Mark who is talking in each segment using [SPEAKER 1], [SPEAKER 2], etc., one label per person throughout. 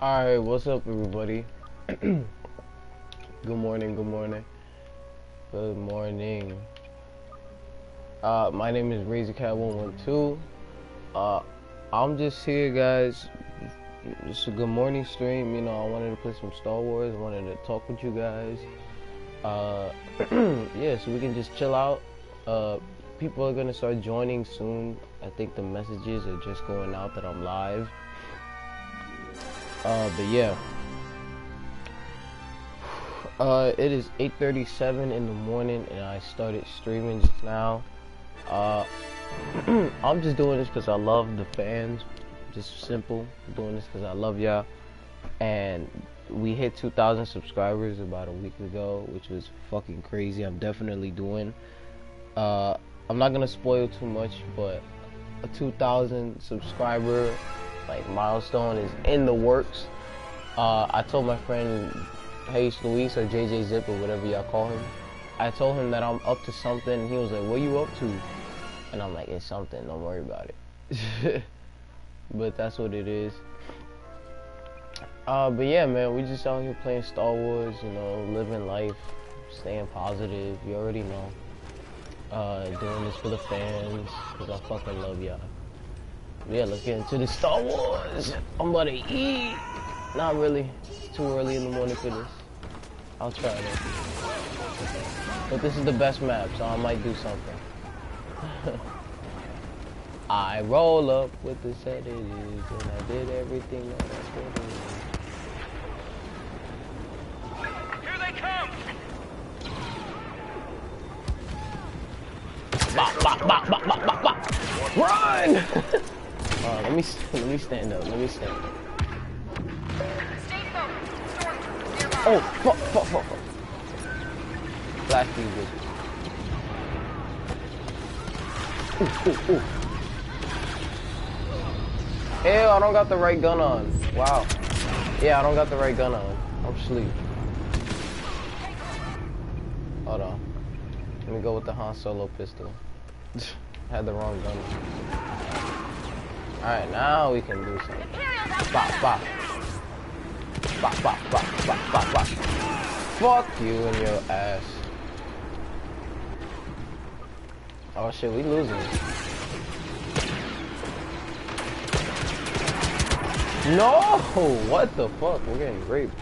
[SPEAKER 1] Alright, what's up everybody? Good morning, good morning. Good morning. My name is RazorCat112. I'm just here guys. It's a good morning stream, you know, I wanted to play some Star Wars, I wanted to talk with you guys. Yeah, so we can just chill out. People are gonna start joining soon. I think the messages are just going out that I'm live. But yeah. It is 8:37 in the morning and I started streaming just now. I'm just doing this because I love the fans. Just simple. I'm doing this because I love y'all. And we hit 2,000 subscribers about a week ago, which was fucking crazy. I'm definitely doing. I'm not gonna spoil too much, but a 2,000 subscriber like milestone is in the works. I told my friend Hayes Luis or JJ Zip or whatever y'all call him. I told him that I'm up to something and he was like, what you up to? And I'm like, it's something, don't worry about it. But that's what it is. But yeah man, we just out here playing Star Wars, you know, living life, staying positive, you already know. Doing this for the fans, cause I fucking love y'all. Yeah, let's get into the Star Wars. I'm about to eat. Not really. It's too early in the morning for this. I'll try it. But this is the best map, so I might do something. I roll up with the settings, and I did everything that I could do.
[SPEAKER 2] Here they come!
[SPEAKER 1] Bop, bop, bop, bop, bop, bop, bop. Run! Let me stand up. Let me stand up. Oh, fuck, fuck, fuck, fuck. Blast these bitches. Ooh, ooh, ooh. Ew, I don't got the right gun on. Wow. Yeah, I don't got the right gun on. I'm asleep. Hold on. Let me go with the Han Solo pistol. Had the wrong gun on. Alright, now we can do something. Bop, bop. Bop, bop, bop, bop, bop, bop. Fuck you and your ass. Oh shit, we losing. No! What the fuck? We're getting raped.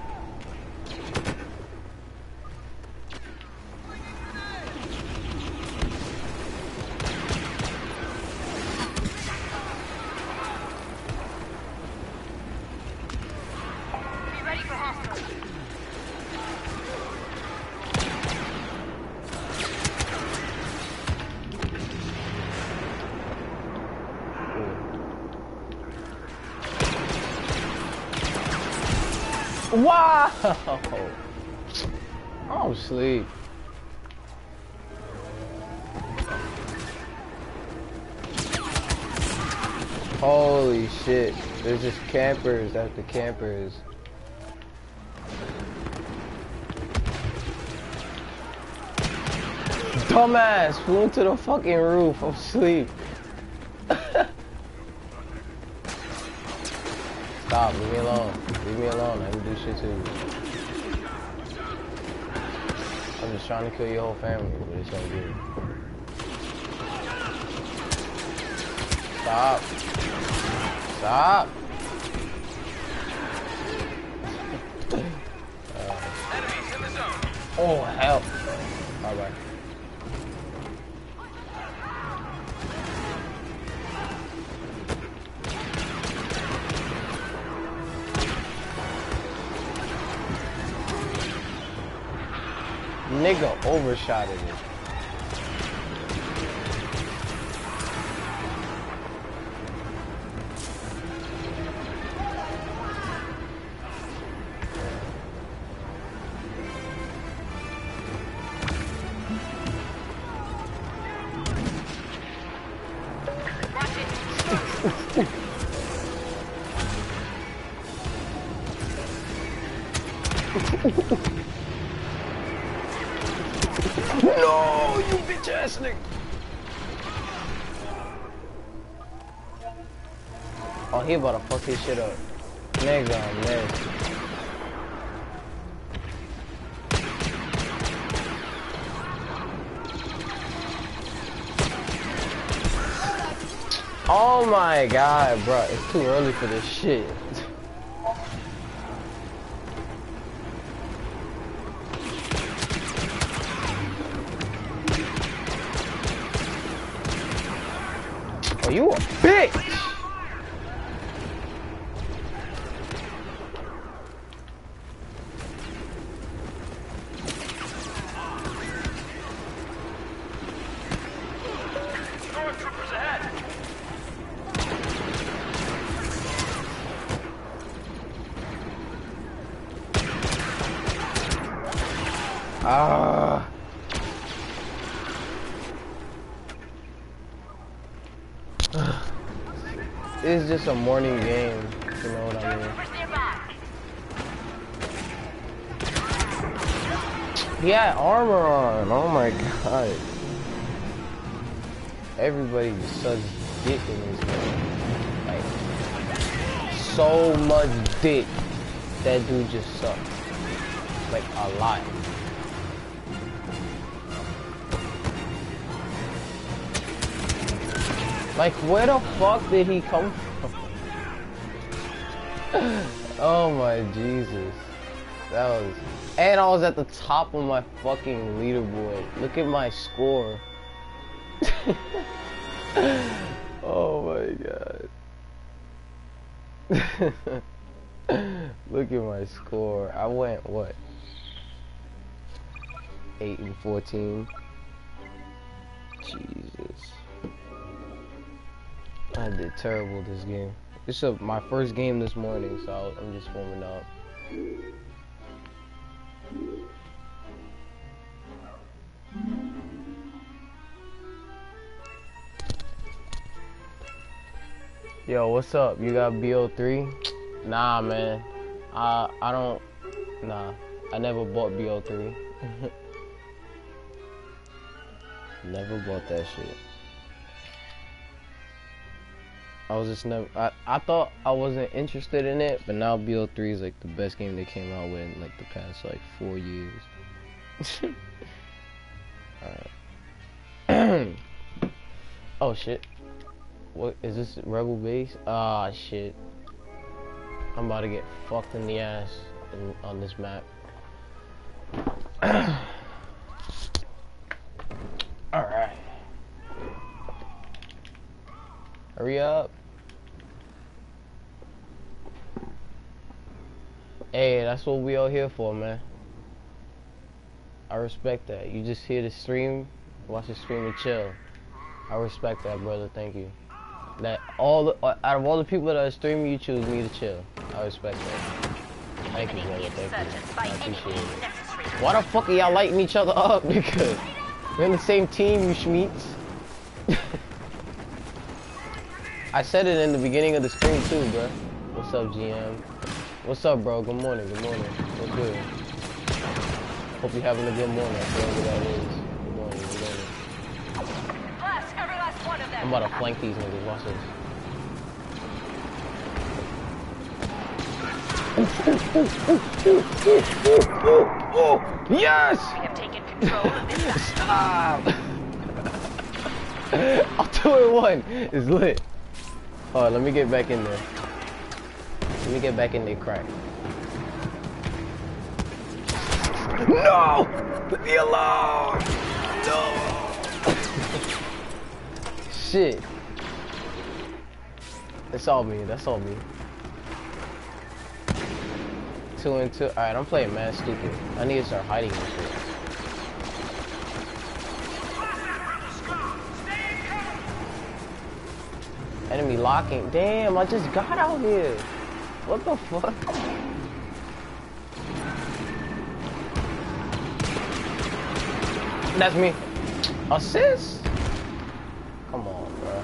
[SPEAKER 1] Wow! I'm asleep. Holy shit. There's just campers after campers. Dumbass! Flew into the fucking roof. I'm asleep. Stop, leave me alone. Leave me alone, I can do shit too. I'm just trying to kill your whole family, but it's all good. Stop. Stop.
[SPEAKER 2] Enemies in the zone.
[SPEAKER 1] Oh, hell. Bye-bye. Nigga overshotted it. No, you bitch ass nigga. Oh, he about to fuck his shit up. Nigga, man. Oh my god, bro. It's too early for this shit. Oh, you a bitch!
[SPEAKER 2] Stormtroopers ahead.
[SPEAKER 1] Ah. It's just a morning game, you know what I mean? He had armor on, oh my god. Everybody just sucks dick in this game. Like, so much dick. That dude just sucks. Like, a lot. Like, where the fuck did he come from? Oh my Jesus. That was... And I was at the top of my fucking leaderboard. Look at my score. Oh my god. Look at my score. I went, what? 8-14. Jesus. I did terrible this game. This is my first game this morning, so I'm just warming up. Yo, what's up? You got BO3? Nah, man. I don't. Nah, I never bought BO3. Never bought that shit. I was just never. I thought I wasn't interested in it, but now BO3 is like the best game they came out with in like the past like 4 years. Alright. Oh shit. What is this, Rebel Base? Ah shit. I'm about to get fucked in the ass on this map. Alright. Hurry up. Hey, that's what we all here for, man. I respect that. You just here to stream, watch the stream and chill. I respect that, brother. Thank you. That out of all the people that are streaming, you choose me to chill. I respect that. Thank you, brother. Thank you. I appreciate it. Why the fuck are y'all lighting each other up, nigga? We're in the same team, you schmeats. I said it in the beginning of the stream too, bro. What's up, GM? What's up, bro? Good morning. Good morning. What's good? Hope you're having a good morning, whatever that is. Good morning. Good morning.
[SPEAKER 2] Every last one of them.
[SPEAKER 1] I'm about to flank these niggas. Watch this. Yes!
[SPEAKER 2] We have taken control of this.
[SPEAKER 1] Stop! I'll do it one. It's lit. Alright, let me get back in there. Let me get back in there, crack. No! Leave me alone! No! Shit. It's all me. That's all me. 2 and 2. Alright, I'm playing mad stupid. I need to start hiding this shit. Enemy locking. Damn, I just got out here. What the fuck? That's me. Assist? Come on, bro.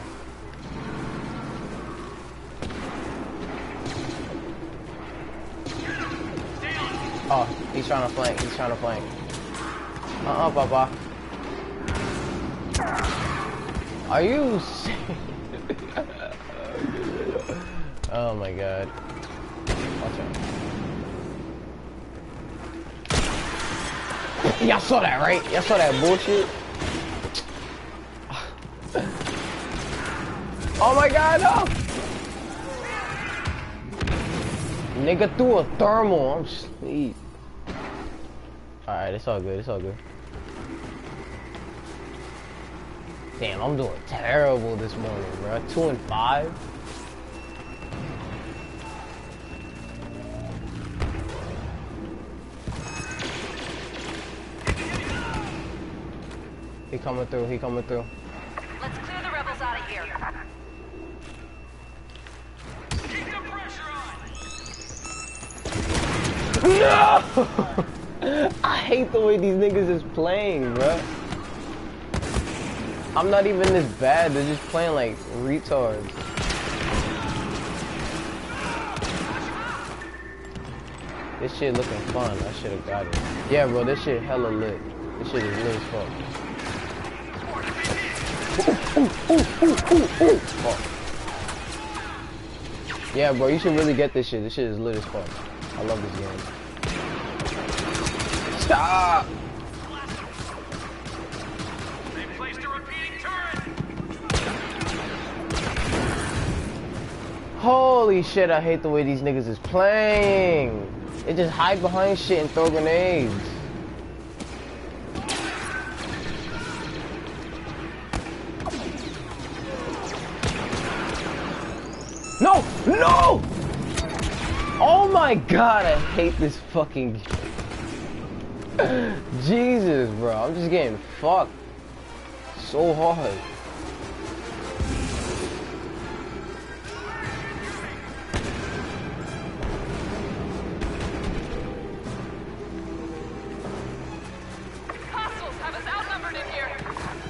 [SPEAKER 1] Oh, he's trying to flank. He's trying to flank. Papa. Are you serious? Oh my god. Watch out. Y'all saw that, right? Y'all saw that bullshit? Oh my god, no! Nigga threw a thermal. I'm sleep. Alright, it's all good. It's all good. Damn, I'm doing terrible this morning, bro. 2 and 5. He coming through. He coming through.
[SPEAKER 2] Let's clear the rebels out of here. Keep the pressure on.
[SPEAKER 1] No! I hate the way these niggas is playing, bro. I'm not even this bad. They're just playing like retards. This shit looking fun. I should have got it. Yeah, bro. This shit hella lit. This shit is lit as fuck. Fuck. Yeah, bro. You should really get this shit. This shit is lit as fuck. I love this game. Stop!
[SPEAKER 2] They placed a repeating turret.
[SPEAKER 1] Holy shit, I hate the way these niggas is playing. They just hide behind shit and throw grenades. No! No! Oh my god, I hate this fucking Jesus, bro. I'm just getting fucked so hard.
[SPEAKER 2] Hostiles have us outnumbered in here.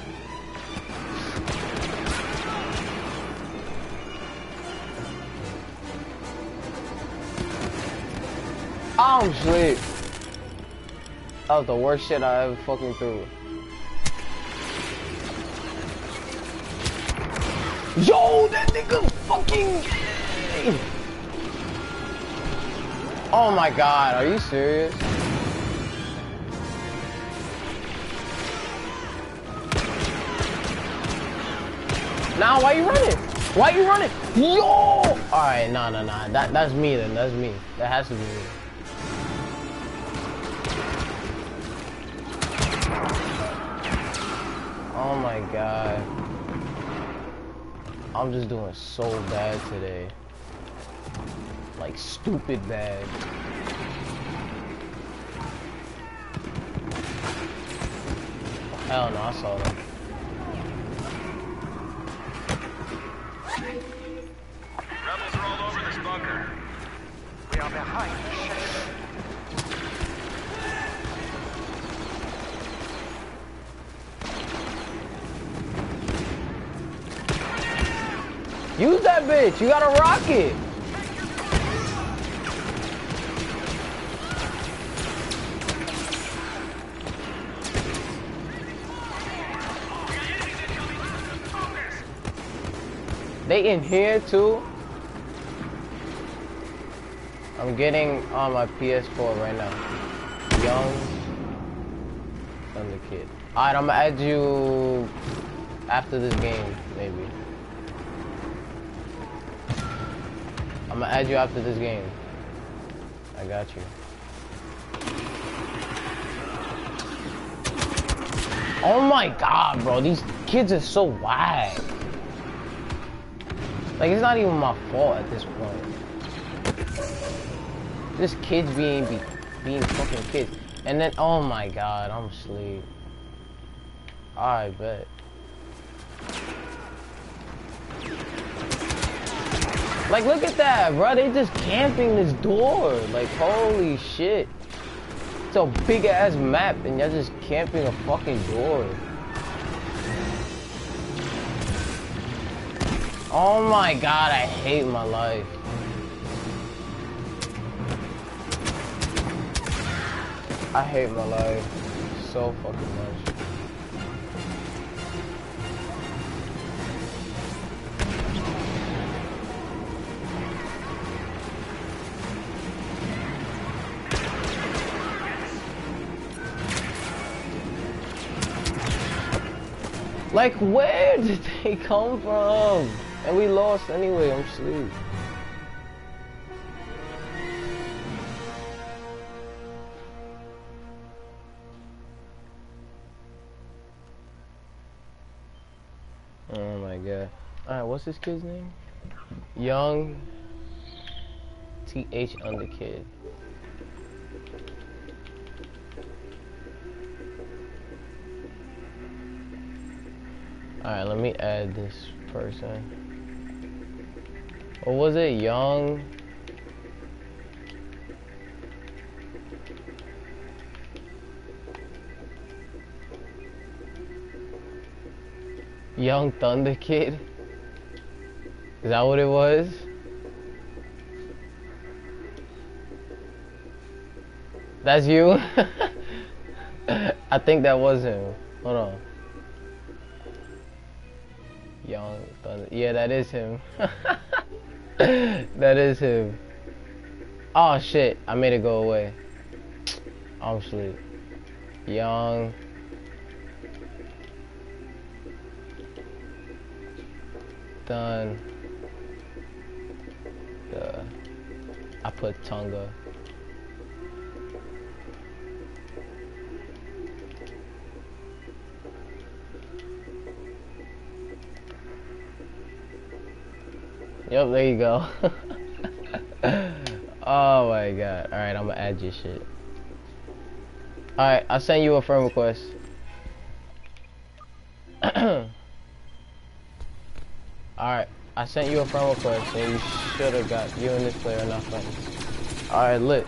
[SPEAKER 1] I'm asleep. That was the worst shit I ever fucking threw. Yo, that nigga fucking gay. Oh my god, are you serious? Nah, why you running? Why you running? Yo! Alright, nah. That's me then, that's me. That has to be me. Oh my god. I'm just doing so bad today. Like stupid bad. Hell no, I saw them.
[SPEAKER 2] Rebels are all over this bunker. We are behind the shed.
[SPEAKER 1] Use that bitch, you got a rocket. They in here too? I'm getting on my PS4 right now. Young Thunder Kid. Alright, I'm gonna add you after this game, maybe. I'm gonna add you after this game. I got you. Oh my god, bro. These kids are so whack. Like, it's not even my fault at this point. Just kids being fucking kids. And then, oh my god, I'm asleep. I bet. Like, look at that, bro. They just camping this door. Like, holy shit. It's a big ass map and y'all just camping a fucking door. Oh my god, I hate my life. I hate my life so fucking much. Like, where did they come from? And we lost anyway, I'm asleep. Oh my god. Alright, what's this kid's name? Young TH Underkid. Alright, let me add this person. What was it? Young Thunder Kid? Is that what it was? That's you? I think that was him. Hold on. Young Thunder. Yeah, that is him. That is him. Oh shit, I made it go away. I'm asleep. Young. Done. I put Tonga. Yep, there you go. Oh my god. Alright, I'm gonna add your shit. Alright, I'll send you a friend request. Alright, I sent you a friend request, so you should have got you and this player are not friends. Alright, lit.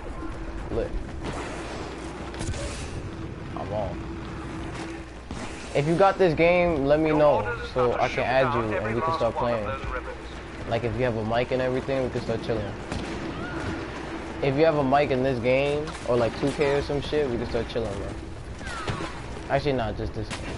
[SPEAKER 1] I'm on. If you got this game, let me know so I can add you and we can start playing. Like if you have a mic and everything, we can start chilling. If you have a mic in this game, or like 2K or some shit, we can start chilling, bro. Actually, not just this game.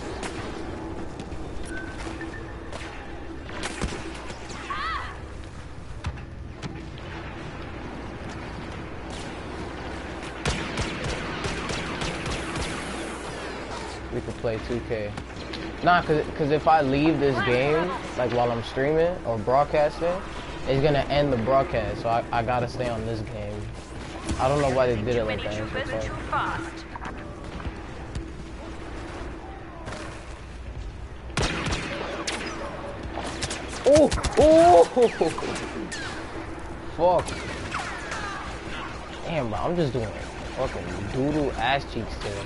[SPEAKER 1] We could play 2K. Nah, cause if I leave this game, like while I'm streaming or broadcasting, it's gonna end the broadcast, so I gotta stay on this game. I don't know why they did it like that. Oh! Fuck. Damn, bro, I'm just doing fucking doodle ass cheeks today.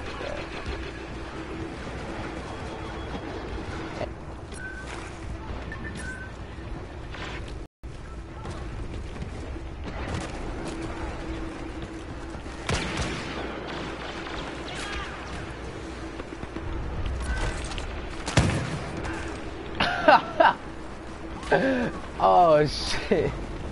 [SPEAKER 1] Oh shit.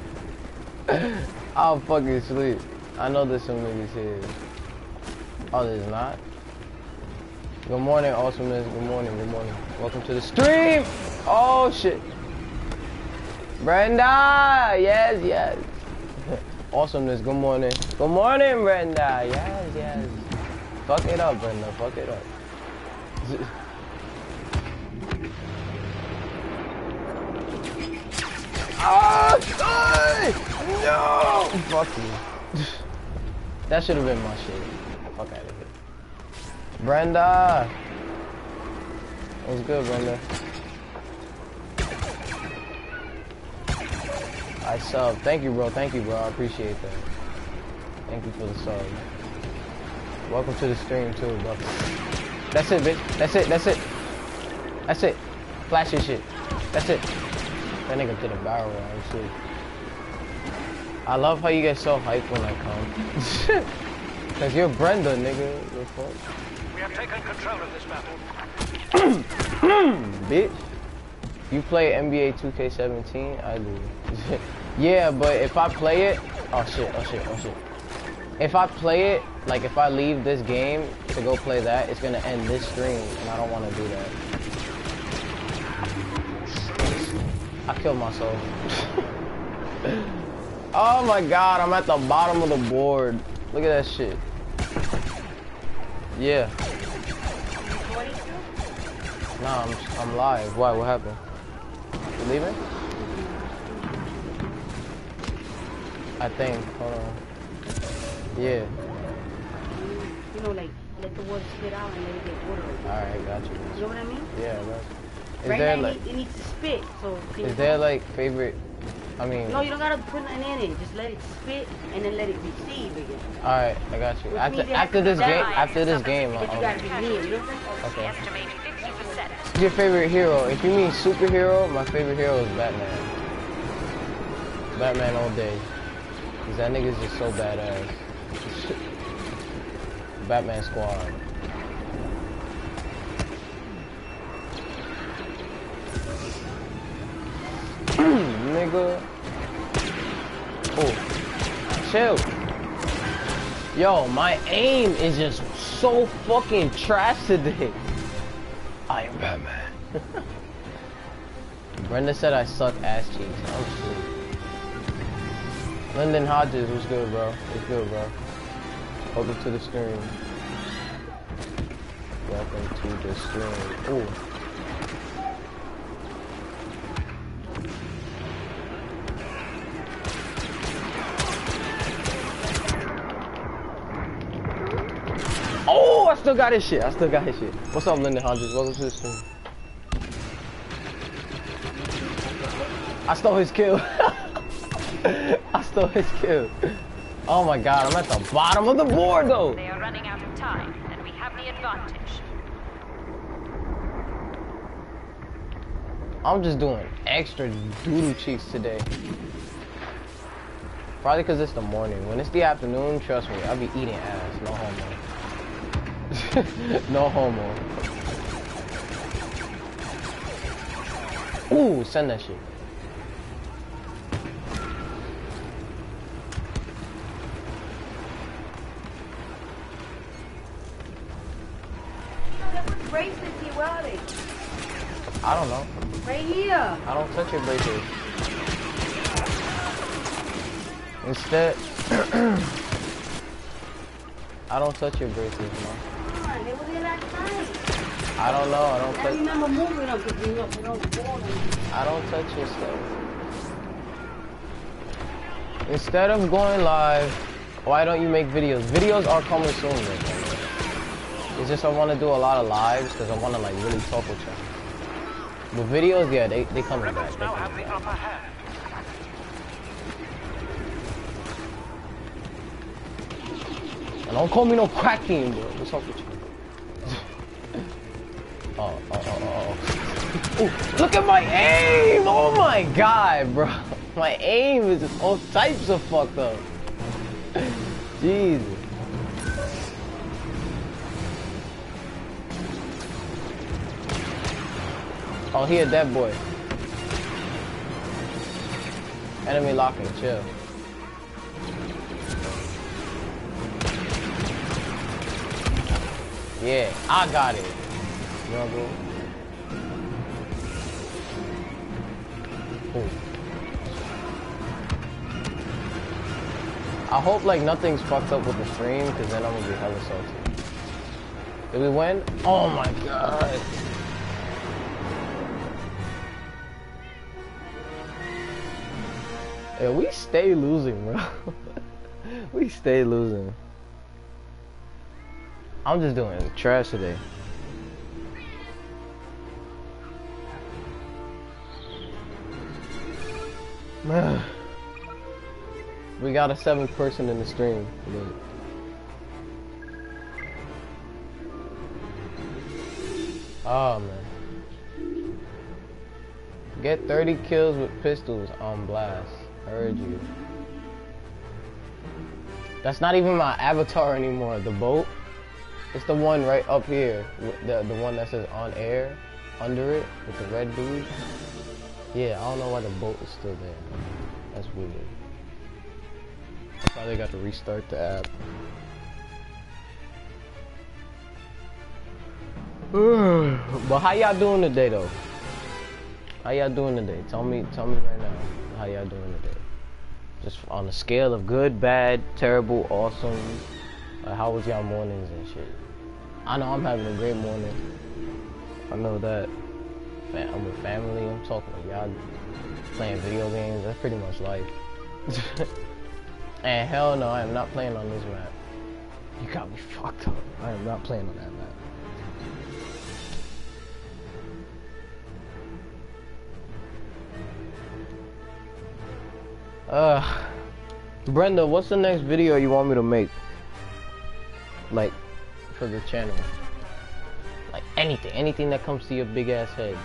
[SPEAKER 1] I'll fucking sleep. I know there's some niggas here. Oh, there's not? Good morning, awesomeness. Good morning. Welcome to the stream! Oh shit. Brenda! Yes. Awesomeness, good morning. Good morning, Brenda. Yes. Fuck it up, Brenda. Fuck it up. Oh, no! Fuck you. That should have been my shit. Fuck out of here. Brenda! What's good, Brenda? I sub. Thank you, bro. I appreciate that. Thank you for the sub. Welcome to the stream, too, bro. That's it, bitch. That's it. Flash your shit. That's it. That nigga did a barrel roll, too. I love how you get so hyped when I come. Cause you're Brenda, nigga. You're fuck.
[SPEAKER 2] We have taken control of this battle.
[SPEAKER 1] Bitch. You play NBA 2K17? I do. Yeah, but if I play it... Oh shit. If I play it, like if I leave this game to go play that, it's gonna end this stream, and I don't want to do that. I killed myself. Oh my god, I'm at the bottom of the board. Look at that shit. Yeah. Nah, I'm live. Why? What happened? You leaving? I think. Hold on. Yeah.
[SPEAKER 3] You know, like, let the water spit out and let it get watery.
[SPEAKER 1] Alright, got you.
[SPEAKER 3] You know what I mean?
[SPEAKER 1] Yeah, I got you. Is
[SPEAKER 3] Right
[SPEAKER 1] there
[SPEAKER 3] now,
[SPEAKER 1] like,
[SPEAKER 3] it needs to spit. So
[SPEAKER 1] is there like favorite? I mean.
[SPEAKER 3] No, you don't gotta put nothing in it. Just let it spit and then let it receive again.
[SPEAKER 1] Alright, I got you.
[SPEAKER 3] Which
[SPEAKER 1] After
[SPEAKER 3] means you have
[SPEAKER 1] after
[SPEAKER 3] to
[SPEAKER 1] this
[SPEAKER 3] be
[SPEAKER 1] game,
[SPEAKER 3] that
[SPEAKER 1] after this game,
[SPEAKER 3] But you gotta be near. You know what I'm saying?
[SPEAKER 1] Okay.
[SPEAKER 2] Estimate 50%.
[SPEAKER 1] Who's your favorite hero? If you mean superhero, my favorite hero is Batman. Batman all day. Cause that nigga's just so badass. Batman Squad. Nigga. Oh. Chill. Yo, my aim is just so fucking trash today. I am Batman. Brenda said I suck ass cheeks. Oh shit. Lyndon Hodges, what's good, bro? What's good, bro? Welcome to the stream. Welcome to the stream. Ooh. Oh, I still got his shit. I still got his shit. What's up, Lyndon Hodges? Welcome to the stream. I stole his kill. I stole his kill. Oh my god, I'm at the bottom of the board though.
[SPEAKER 4] They are running out of time, and we have the advantage.
[SPEAKER 1] I'm just doing extra doodle cheeks today. Probably because it's the morning. When it's the afternoon, trust me, I'll be eating ass. No homo. No homo. Ooh, send that shit.
[SPEAKER 3] Bracelets here, where are they?
[SPEAKER 1] I don't know.
[SPEAKER 3] Right here.
[SPEAKER 1] I don't touch your bracelets. Instead, I don't touch your bracelets, man.
[SPEAKER 3] Come on, they were there last night.
[SPEAKER 1] I don't know. I don't
[SPEAKER 3] I
[SPEAKER 1] touch.
[SPEAKER 3] remember moving them because we don't fall on them.
[SPEAKER 1] I don't touch your stuff. Instead of going live, why don't you make videos? Videos are coming soon, man. It's just I want to do a lot of lives because I want to like really talk with you. But videos, yeah, they coming back.
[SPEAKER 2] Rebels now have the upper hand.
[SPEAKER 1] And don't call me no crack team, bro. What's up with you? Oh, look at my aim! Oh my god, bro. My aim is just all types of fucked up. Jesus. Oh, he a dead boy. Enemy locking, chill. Yeah, I got it. You know, bro? Cool. I hope like nothing's fucked up with the stream, because then I'm gonna be hella salty. Did we win? Oh my god. Yeah, we stay losing, bro. We stay losing. I'm just doing trash today. We got a 7th person in the stream. Look. Oh man. Get 30 kills with pistols on blast. Heard you. That's not even my avatar anymore. The boat. It's the one right up here. The one that says on air. Under it. With the red dude. Yeah, I don't know why the boat is still there. That's weird. I probably got to restart the app. But how y'all doing today though? How y'all doing today? Tell me right now. How y'all doing today? Just on a scale of good, bad, terrible, awesome. How was y'all mornings and shit? I know I'm having a great morning. I know that. I'm with family. I'm talking to y'all playing video games. That's pretty much life. And hell no, I am not playing on this map. You got me fucked up. I am not playing on that map. Brenda, what's the next video you want me to make? Like, for the channel. Like anything that comes to your big ass head.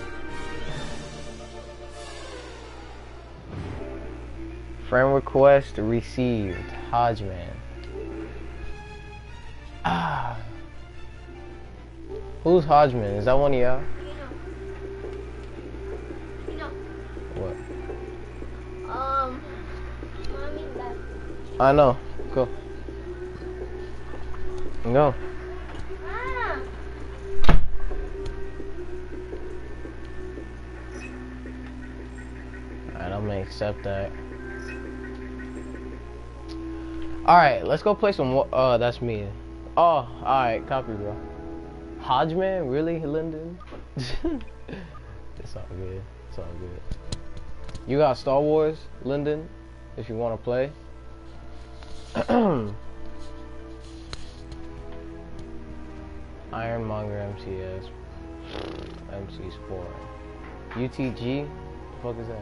[SPEAKER 1] Friend request received. Hodgman. Who's Hodgman? Is that one of y'all? What?
[SPEAKER 3] Mommy left.
[SPEAKER 1] I know. Go. Go. Alright, I'm gonna accept that. Alright, let's go play some. That's me. Oh, alright, copy, bro. Hodgman? Really, Lyndon? It's all good. It's all good. You got Star Wars, Lyndon, if you want to play. Ironmonger MTS. MC Sport. UTG? The fuck is that?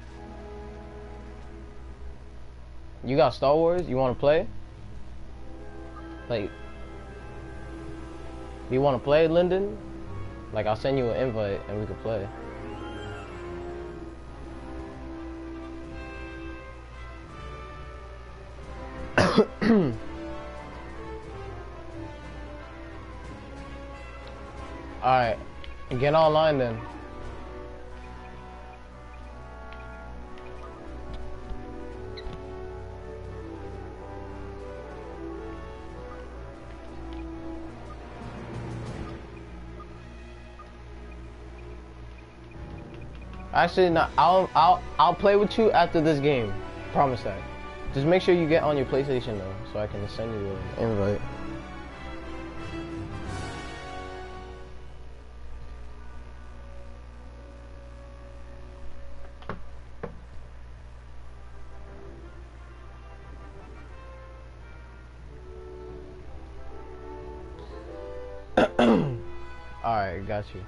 [SPEAKER 1] You got Star Wars? You want to play? Like, do you want to play, Lyndon? Like, I'll send you an invite and we can play. Alright, get online then. Actually, no, I'll play with you after this game. Promise that. Just make sure you get on your PlayStation though, so I can send you an invite. Alright, got you.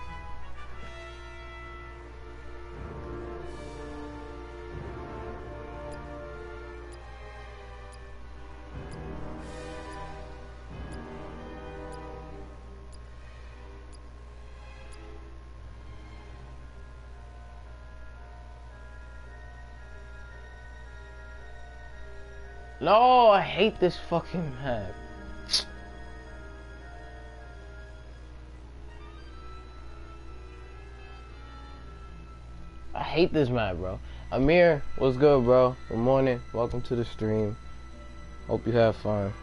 [SPEAKER 1] No, I hate this fucking map. I hate this map, bro. Amir, what's good, bro? Good morning. Welcome to the stream. Hope you have fun.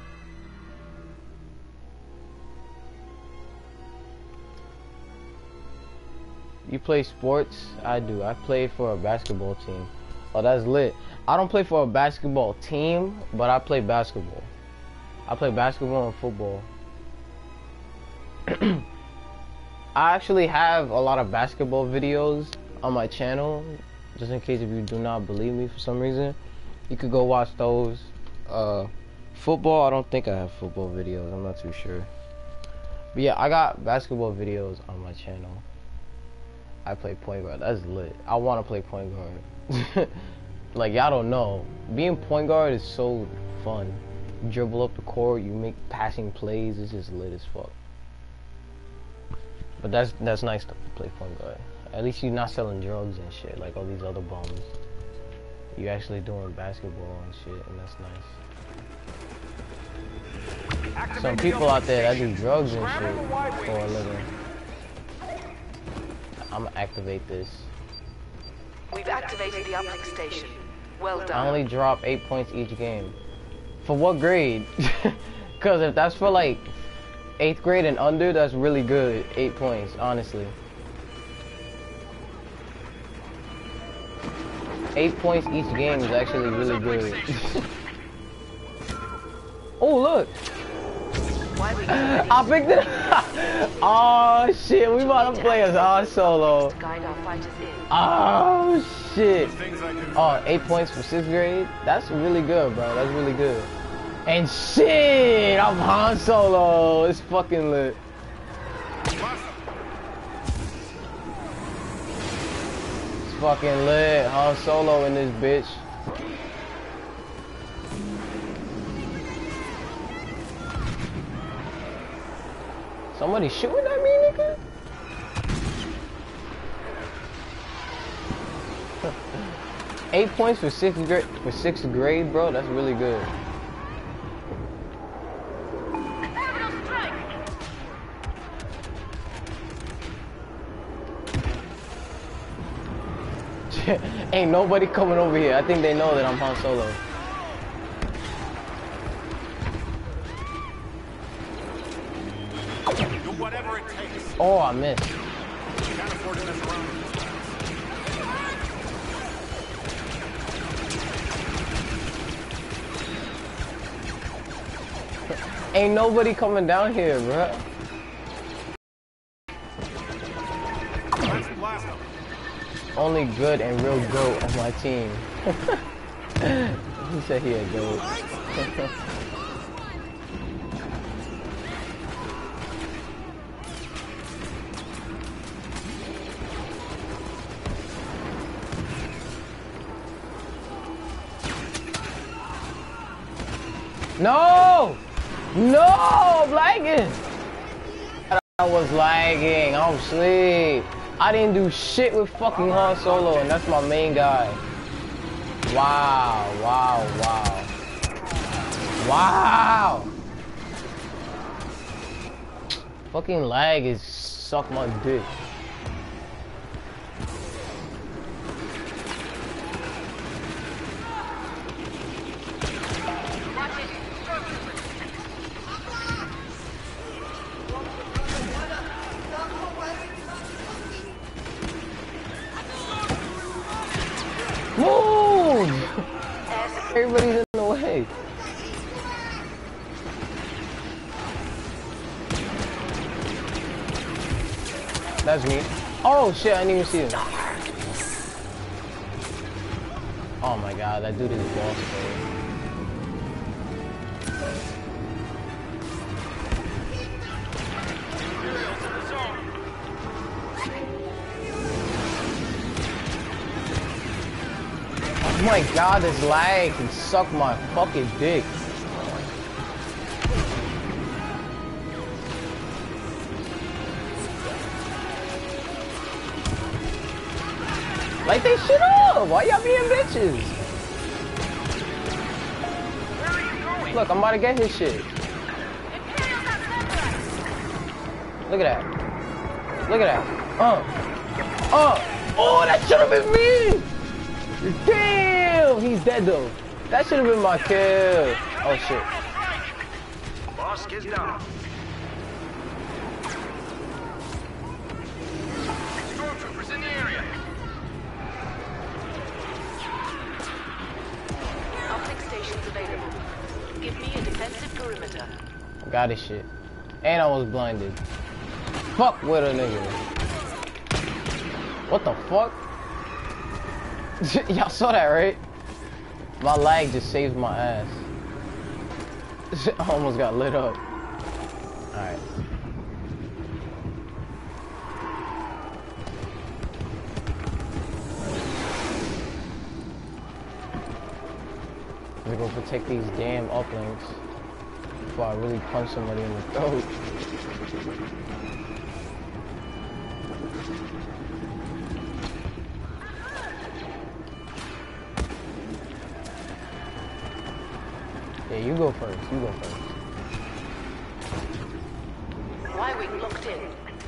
[SPEAKER 1] You play sports? I do. I play for a basketball team. Oh, that's lit. I don't play for a basketball team, but I play basketball. I play basketball and football. I actually have a lot of basketball videos on my channel, just in case if you do not believe me for some reason. You could go watch those. Football, I don't think I have football videos. I'm not too sure. But yeah, I got basketball videos on my channel. I play point guard. That's lit. I want to play point guard. Like, y'all don't know. Being point guard is so fun. You dribble up the court, you make passing plays. It's just lit as fuck. But that's nice to play point guard. At least you're not selling drugs and shit like all these other bums. You actually doing basketball and shit, and that's nice. Some people out there that do drugs and shit for a living. I'm gonna activate this.
[SPEAKER 5] We've activated the uplink station. Well done.
[SPEAKER 1] I only drop 8 points each game. For what grade? Because if that's for like 8th grade and under, that's really good. 8 points, honestly. 8 points each game is actually really good. Oh, look! I picked it. Oh shit, we about to play as Han Solo.
[SPEAKER 5] Guide our fighters in.
[SPEAKER 1] Oh shit.
[SPEAKER 2] Things I do.
[SPEAKER 1] Oh, 8 points for 6th grade? That's really good, bro. That's really good. And shit, I'm Han Solo. It's fucking lit. It's fucking lit. Han Solo in this bitch. Somebody shooting at me, nigga? 8 points for 6th grade, bro. That's really good. Ain't nobody coming over here. I think they know that I'm Han Solo.
[SPEAKER 2] Do whatever it takes.
[SPEAKER 1] Oh, I missed.
[SPEAKER 2] Can't afford to mess around with this.
[SPEAKER 1] Ain't nobody coming down here, bro.
[SPEAKER 2] Let's blast them.
[SPEAKER 1] Only good and real GOAT on my team. He said he a GOAT. No! No! I'm lagging! I was lagging. I'm asleep. I didn't do shit with fucking Han Solo, and that's my main guy. Wow, wow, wow. Wow! Fucking lag is suck my dick. Move! Everybody's in the way. That's me. Oh shit, I didn't even see him. Oh my god, that dude is boss, bro. Oh my god, this lag can suck my fucking dick. Light that shit up! Why y'all being bitches? Look, I'm about to get his shit. Look at that. Look at that. Oh, that should have been me! Damn! He's dead though. That should have been my kill. Oh shit.
[SPEAKER 2] Boss is down. Stormtroopers in the area.
[SPEAKER 5] Uplink stations available. Give me a defensive perimeter.
[SPEAKER 1] I got his shit. And I was blinded. Fuck with a nigga. What the fuck? Y'all saw that, right? My lag just saved my ass. I almost got lit up. Alright. I'm gonna go protect these damn uplinks before I really punch somebody in the throat. Yeah, you go first. You go first.
[SPEAKER 5] Y-wing locked in.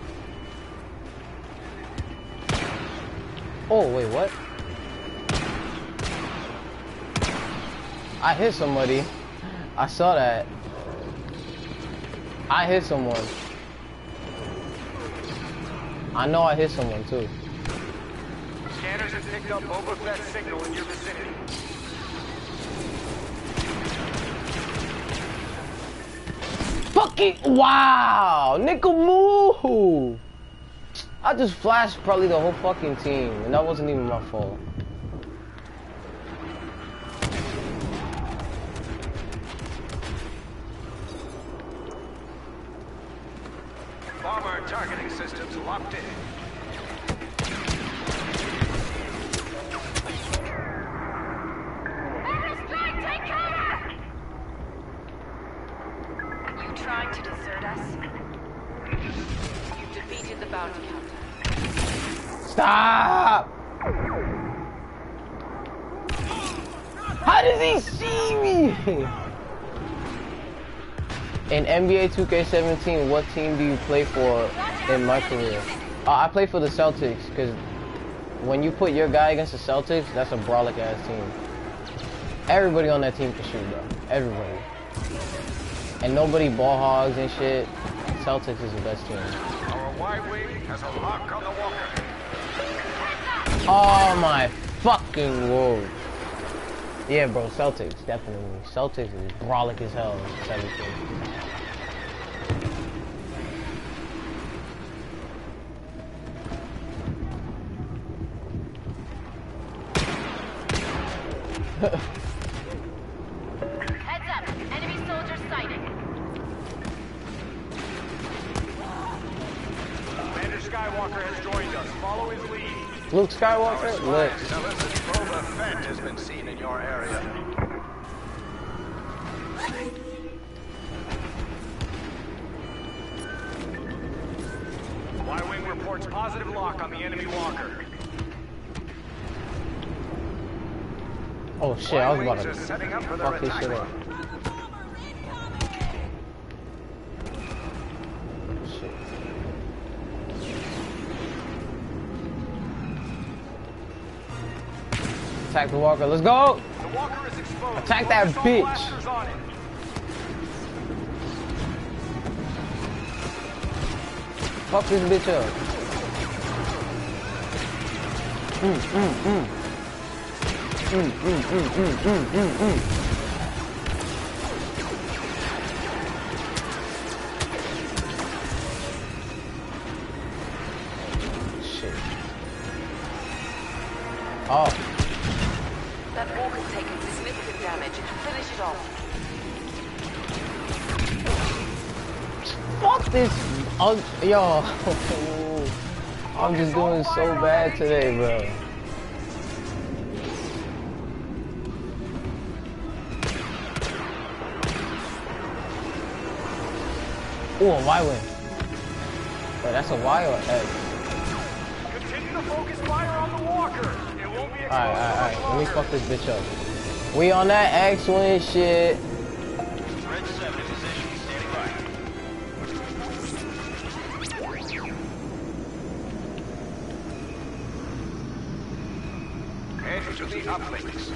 [SPEAKER 1] Oh, wait, what? I hit somebody. I saw that. I hit someone. I know I hit someone too.
[SPEAKER 2] Scanners have picked up Boba Fett's signal in your vicinity.
[SPEAKER 1] fucking wow, nickel move. I just flashed probably the whole fucking team, and that wasn't even my fault.
[SPEAKER 2] Bomber targeting systems locked in.
[SPEAKER 5] You trying to desert us? You've defeated the bounty hunter.
[SPEAKER 1] Stop! How does he see me? In NBA 2K17, what team do you play for in my career? I play for the Celtics, because when you put your guy against the Celtics, that's a brolic ass team. Everybody on that team can shoot, bro. Everybody. And nobody ball hogs and shit. Celtics is the best team.
[SPEAKER 2] Our Y-wing has a lock on the walker.
[SPEAKER 1] Oh my fucking word. Yeah, bro, Celtics, definitely. Celtics is brolic as hell in 17.
[SPEAKER 4] Heads up. Enemy soldier sighting.
[SPEAKER 2] Commander Skywalker has joined us. Follow his lead.
[SPEAKER 1] Luke Skywalker? Look.
[SPEAKER 2] Tell us that Boba Fett has been seen in your area. Y-wing reports positive lock on the enemy walker.
[SPEAKER 1] Oh shit, I was about
[SPEAKER 2] Y-wings
[SPEAKER 1] to
[SPEAKER 2] are setting up for their
[SPEAKER 1] fuck this
[SPEAKER 2] attack.
[SPEAKER 1] shit up. Shit. Attack the walker, let's go!
[SPEAKER 2] The walker is exposed.
[SPEAKER 1] Attack that
[SPEAKER 2] Focus all
[SPEAKER 1] bitch.
[SPEAKER 2] blasters on it.
[SPEAKER 1] Fuck this bitch up. Shit. Oh.
[SPEAKER 5] That walker's taken significant damage. Finish it off.
[SPEAKER 1] Fuck this. Oh, yo. I'm just doing so bad today, bro. Ooh, a Y win. Wait, that's a Y or X?
[SPEAKER 2] Continue to focus fire on the walker. It won't be exposed
[SPEAKER 1] Alright.
[SPEAKER 2] for
[SPEAKER 1] Let me
[SPEAKER 2] much
[SPEAKER 1] fuck
[SPEAKER 2] longer.
[SPEAKER 1] this bitch up. We on that X win shit.
[SPEAKER 2] Red 7 in position. Standing by. Head to the uplinks.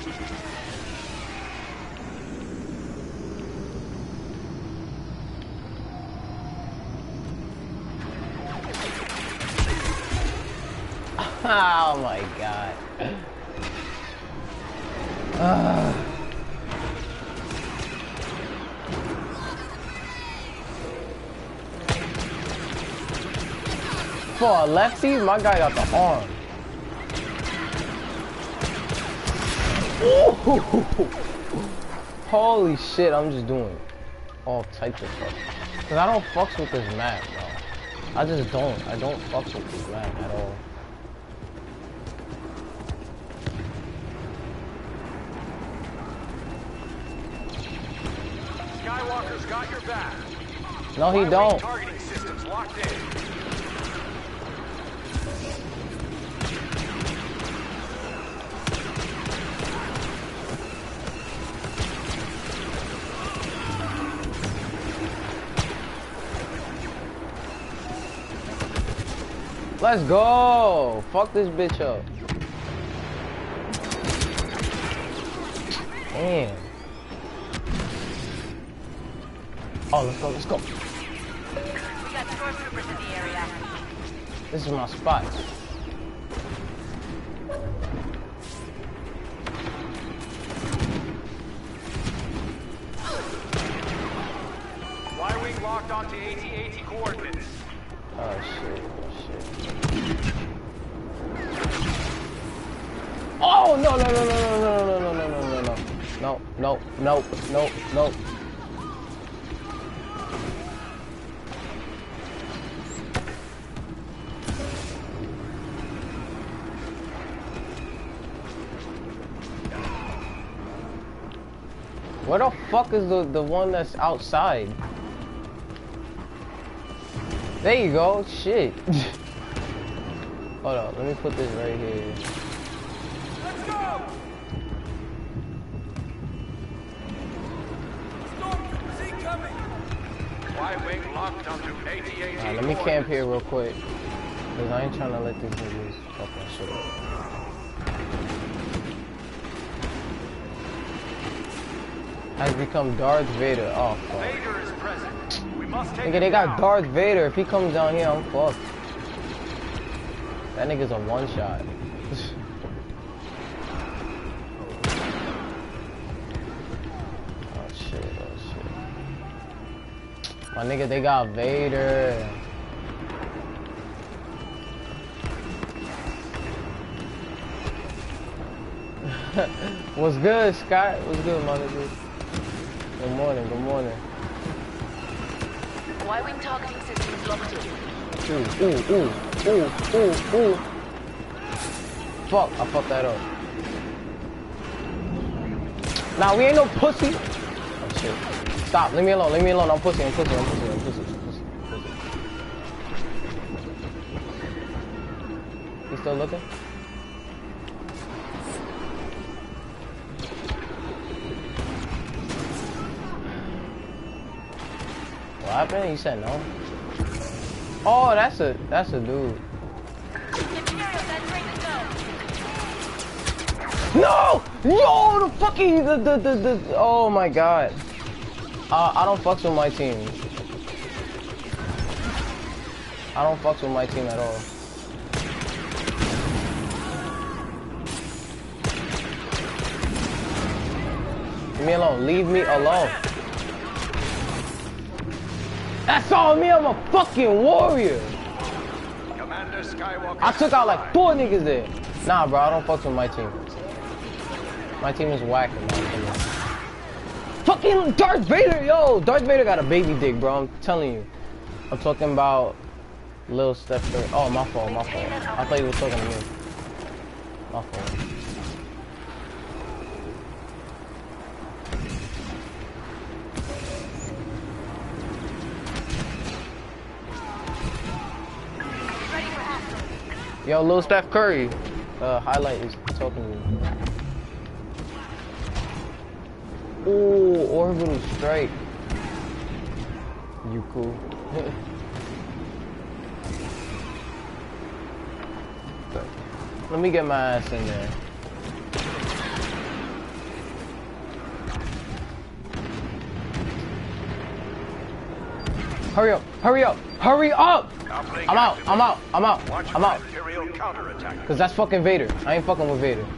[SPEAKER 1] Oh my god. For a lefty, my guy got the arm. Ooh. Holy shit, I'm just doing all types of stuff. Cause I don't fucks with this map, bro. I just don't. I don't fucks with this map at all.
[SPEAKER 2] Skywalker's got your back.
[SPEAKER 1] No, he
[SPEAKER 2] Y-wing
[SPEAKER 1] don't.
[SPEAKER 2] Targeting systems locked in.
[SPEAKER 1] Let's go. Fuck this bitch up. Damn. Oh, let's go, let's go.
[SPEAKER 4] We got stormtroopers in the area.
[SPEAKER 1] This is my spot.
[SPEAKER 2] Y-wing Wings locked onto AT-80 coordinates.
[SPEAKER 1] Oh shit, shit. Oh no no no no no no no no no no no no no no no. Where the fuck is the one that's outside? There you go. Shit. Hold on. Let me put this right here.
[SPEAKER 2] Let's go! Storm, see coming! Y-wing locked onto AT-80.
[SPEAKER 1] Alright, let me camp here real quick. Cause I ain't trying to let these niggas fuck my shit up. Has become Darth Vader. Oh fuck.
[SPEAKER 2] Vader is present. We must take
[SPEAKER 1] Nigga, they got Darth Vader. If he comes down here, I'm fucked. That nigga's a one shot. Oh shit, oh shit. My nigga, they got Vader. What's good, Scott? What's good, my nigga? Good morning, good morning.
[SPEAKER 5] Y-wing targeting systems locked in.
[SPEAKER 1] Ooh, ooh, ooh, ooh, ooh, ooh. Fuck, I fucked that up. Nah, we ain't no pussy. Oh shit. Stop, leave me alone, leave me alone. I'm pussy, I'm pussy, I'm pussy, I'm pussy, I'm pussy, I'm pussy. You still looking? What happened? You said no? Oh, that's a dude.
[SPEAKER 4] Imperial, that's ready to go.
[SPEAKER 1] No! Yo, the fucking the oh my god. I don't fucks with my team. I don't fucks with my team at all. Leave me alone. Leave me alone. That's all me. I'm a fucking warrior.
[SPEAKER 2] Commander Skywalker.
[SPEAKER 1] I took out like 4 niggas there. Nah, bro. I don't fucks with my team. My team is whack in my opinion. Fucking Darth Vader, yo! Darth Vader got a baby dick, bro. I'm telling you. I'm talking about Lil Steph Curry. Oh, my fault, my fault. I thought you were talking to me. My fault. Yo, Lil Steph Curry. Highlight is talking to me. Ooh, orbital strike. You cool. Let me get my ass in there. Hurry up, hurry up, hurry up! I'm out, I'm out, I'm out, I'm out.
[SPEAKER 2] Imperial counterattack.
[SPEAKER 1] Cause that's fucking Vader. I ain't fucking with Vader.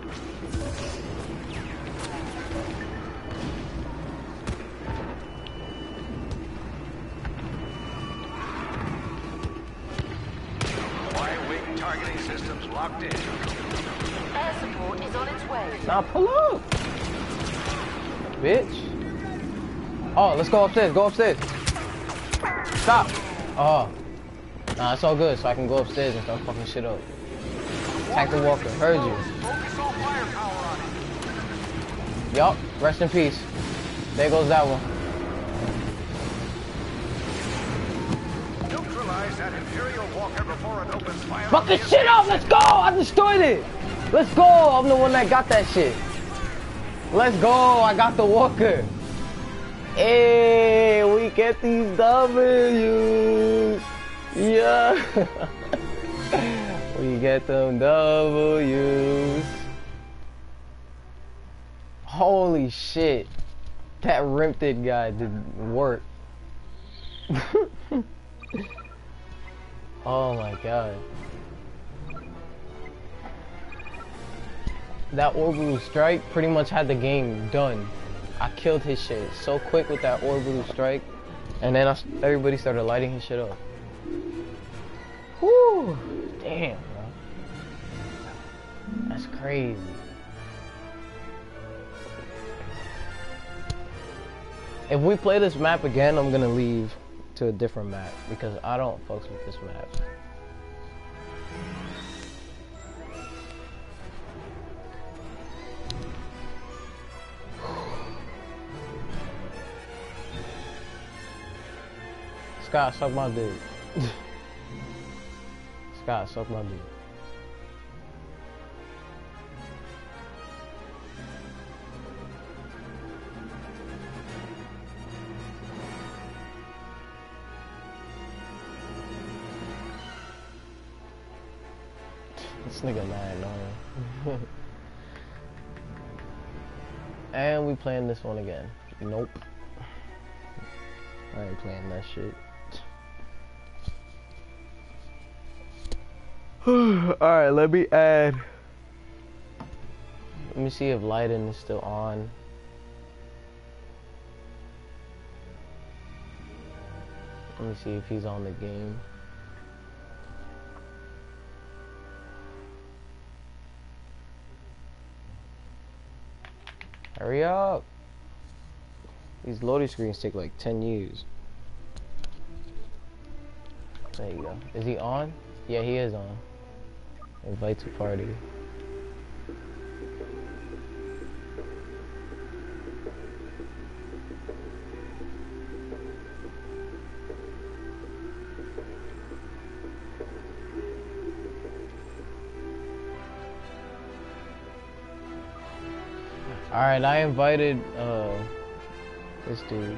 [SPEAKER 2] Y-wing targeting systems locked in.
[SPEAKER 5] Air support is on its way.
[SPEAKER 1] Now pull up, bitch. Oh, let's go upstairs. Go upstairs. Stop. Oh. Nah, it's all good, so I can go upstairs and start fucking shit up. Attack the walker. Heard you.
[SPEAKER 2] Focus all firepower on it.
[SPEAKER 1] Yup. Rest in peace. There goes that one.
[SPEAKER 2] Neutralize that Imperial walker before it opens fire.
[SPEAKER 1] Fucking shit up. Let's go. I destroyed it. Let's go. I'm the one that got that shit. Let's go. I got the walker. Hey, we get these W's. Yeah. We get them W's. Holy shit. That Rimpted guy did work. Oh my god. That orbital strike pretty much had the game done. I killed his shit so quick with that orbital strike. And then everybody started lighting his shit up. Whoo! Damn, bro. That's crazy. If we play this map again, I'm gonna leave to a different map because I don't fucks with this map. Scott, suck my dick. Scott, suck my dick. This nigga mad annoying. And we playing this one again. Nope. I ain't playing that shit. Alright, let me add. Let me see if Leiden is still on. Let me see if he's on the game. Hurry up! These loading screens take like 10 years. There you go. Is he on? Yeah, he is on. Invite to party. Alright, I invited this dude.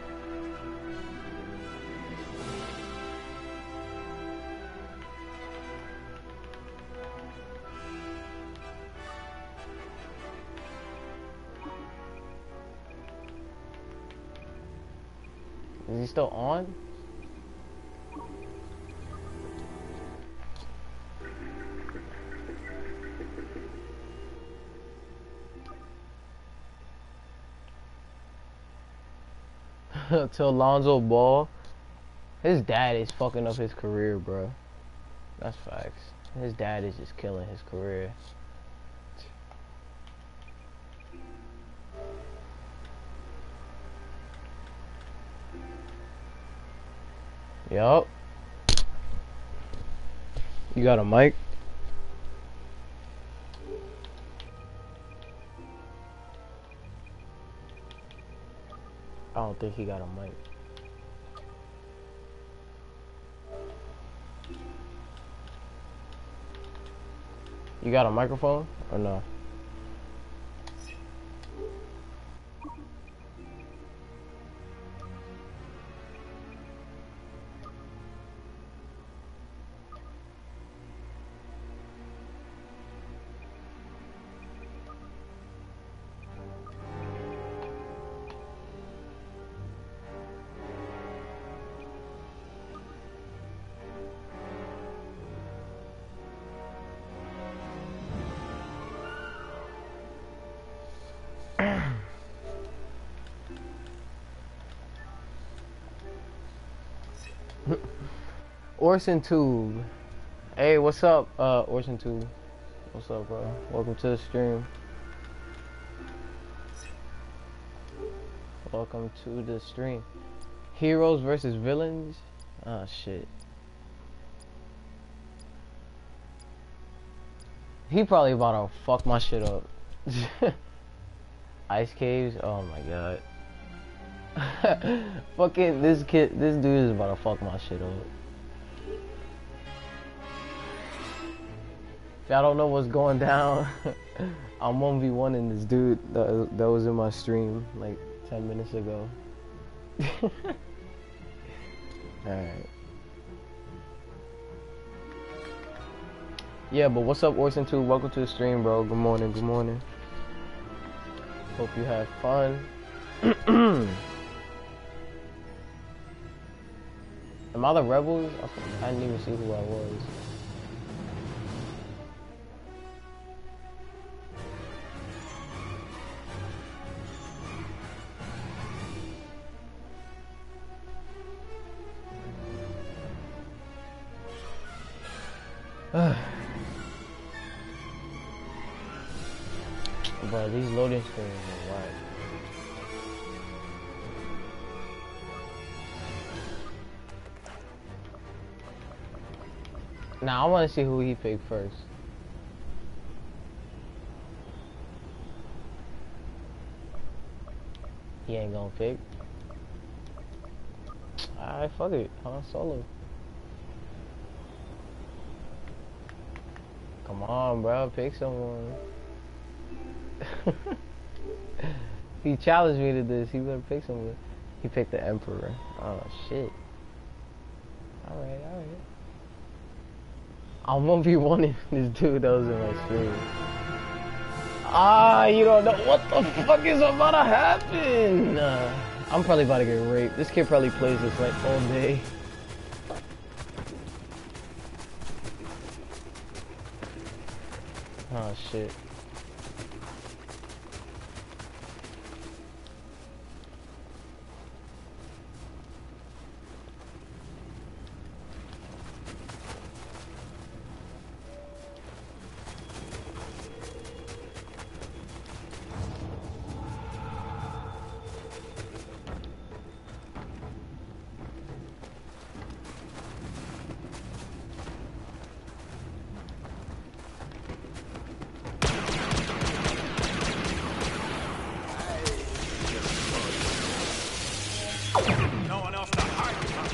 [SPEAKER 1] Is he still on? To Lonzo Ball. His dad is fucking up his career, bro. That's facts. His dad is just killing his career. Yup. You got a mic? I don't think he got a mic. You got a microphone or no? Orson Tube. Hey, what's up, Orson Tube? What's up, bro? Welcome to the stream. Welcome to the stream. Heroes versus villains? Oh, shit. He probably about to fuck my shit up. Ice caves? Oh my god. Fucking this dude is about to fuck my shit up. If y'all don't know what's going down, I'm 1v1 this dude that was in my stream like 10 minutes ago. Alright. Yeah, but what's up, Orson 2? Welcome to the stream, bro. Good morning, good morning. Hope you had fun. Am I the Rebels? I didn't even see who I was. Bro, these loading screens are whack. Now I want to see who he picked first. He ain't gonna pick. Alright, fuck it. Han Solo. Come on, bro. Pick someone. He challenged me to this. He better pick someone. He picked the Emperor. Oh, shit. Alright, alright. I'm 1v1ing this dude that was in my stream. Ah, you don't know what the fuck is about to happen. I'm probably about to get raped. This kid probably plays this like all day. Oh shit.
[SPEAKER 2] No one else to hide from.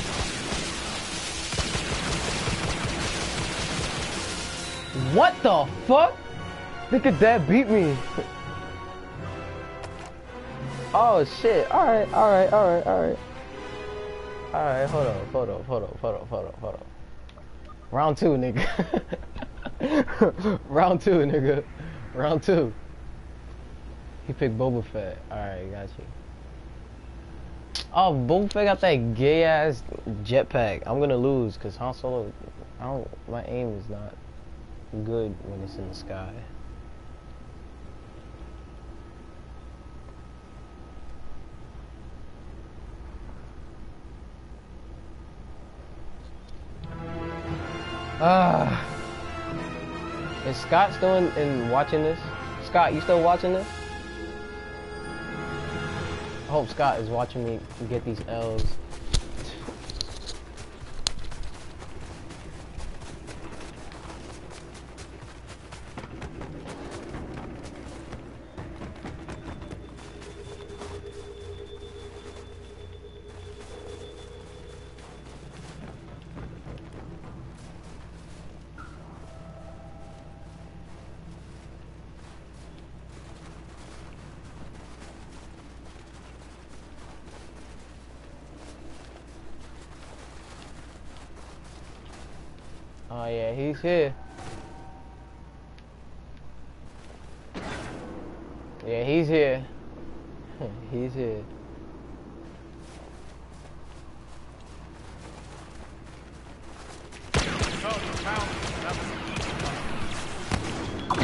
[SPEAKER 1] What the fuck? Look at that beat me. Oh shit. Alright, alright, alright, alright. Alright, hold up. Round two, nigga. Round two, nigga. Round two. He picked Boba Fett. Alright, got you. Oh, Boba Fett got that gay ass jetpack. I'm gonna lose because Han Solo, my aim is not good when it's in the sky. Is Scott still in watching this? Scott, you still watching this? I hope Scott is watching me get these L's. Oh yeah, he's here. Yeah, he's here. He's here.
[SPEAKER 2] So you found me. That was an easy one.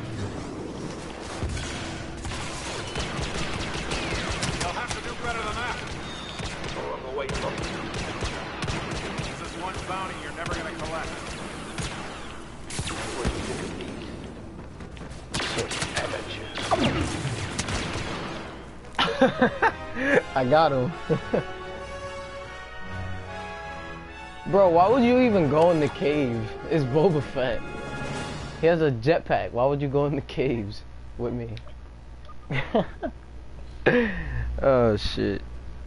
[SPEAKER 2] You'll have to do better than that.
[SPEAKER 6] Oh, I'm away from you.
[SPEAKER 2] This is one bounty you're never gonna collect.
[SPEAKER 6] What do you think of these? Amateur.
[SPEAKER 1] I got him. Bro, why would you even go in the cave? It's Boba Fett. He has a jetpack. Why would you go in the caves with me? Oh shit.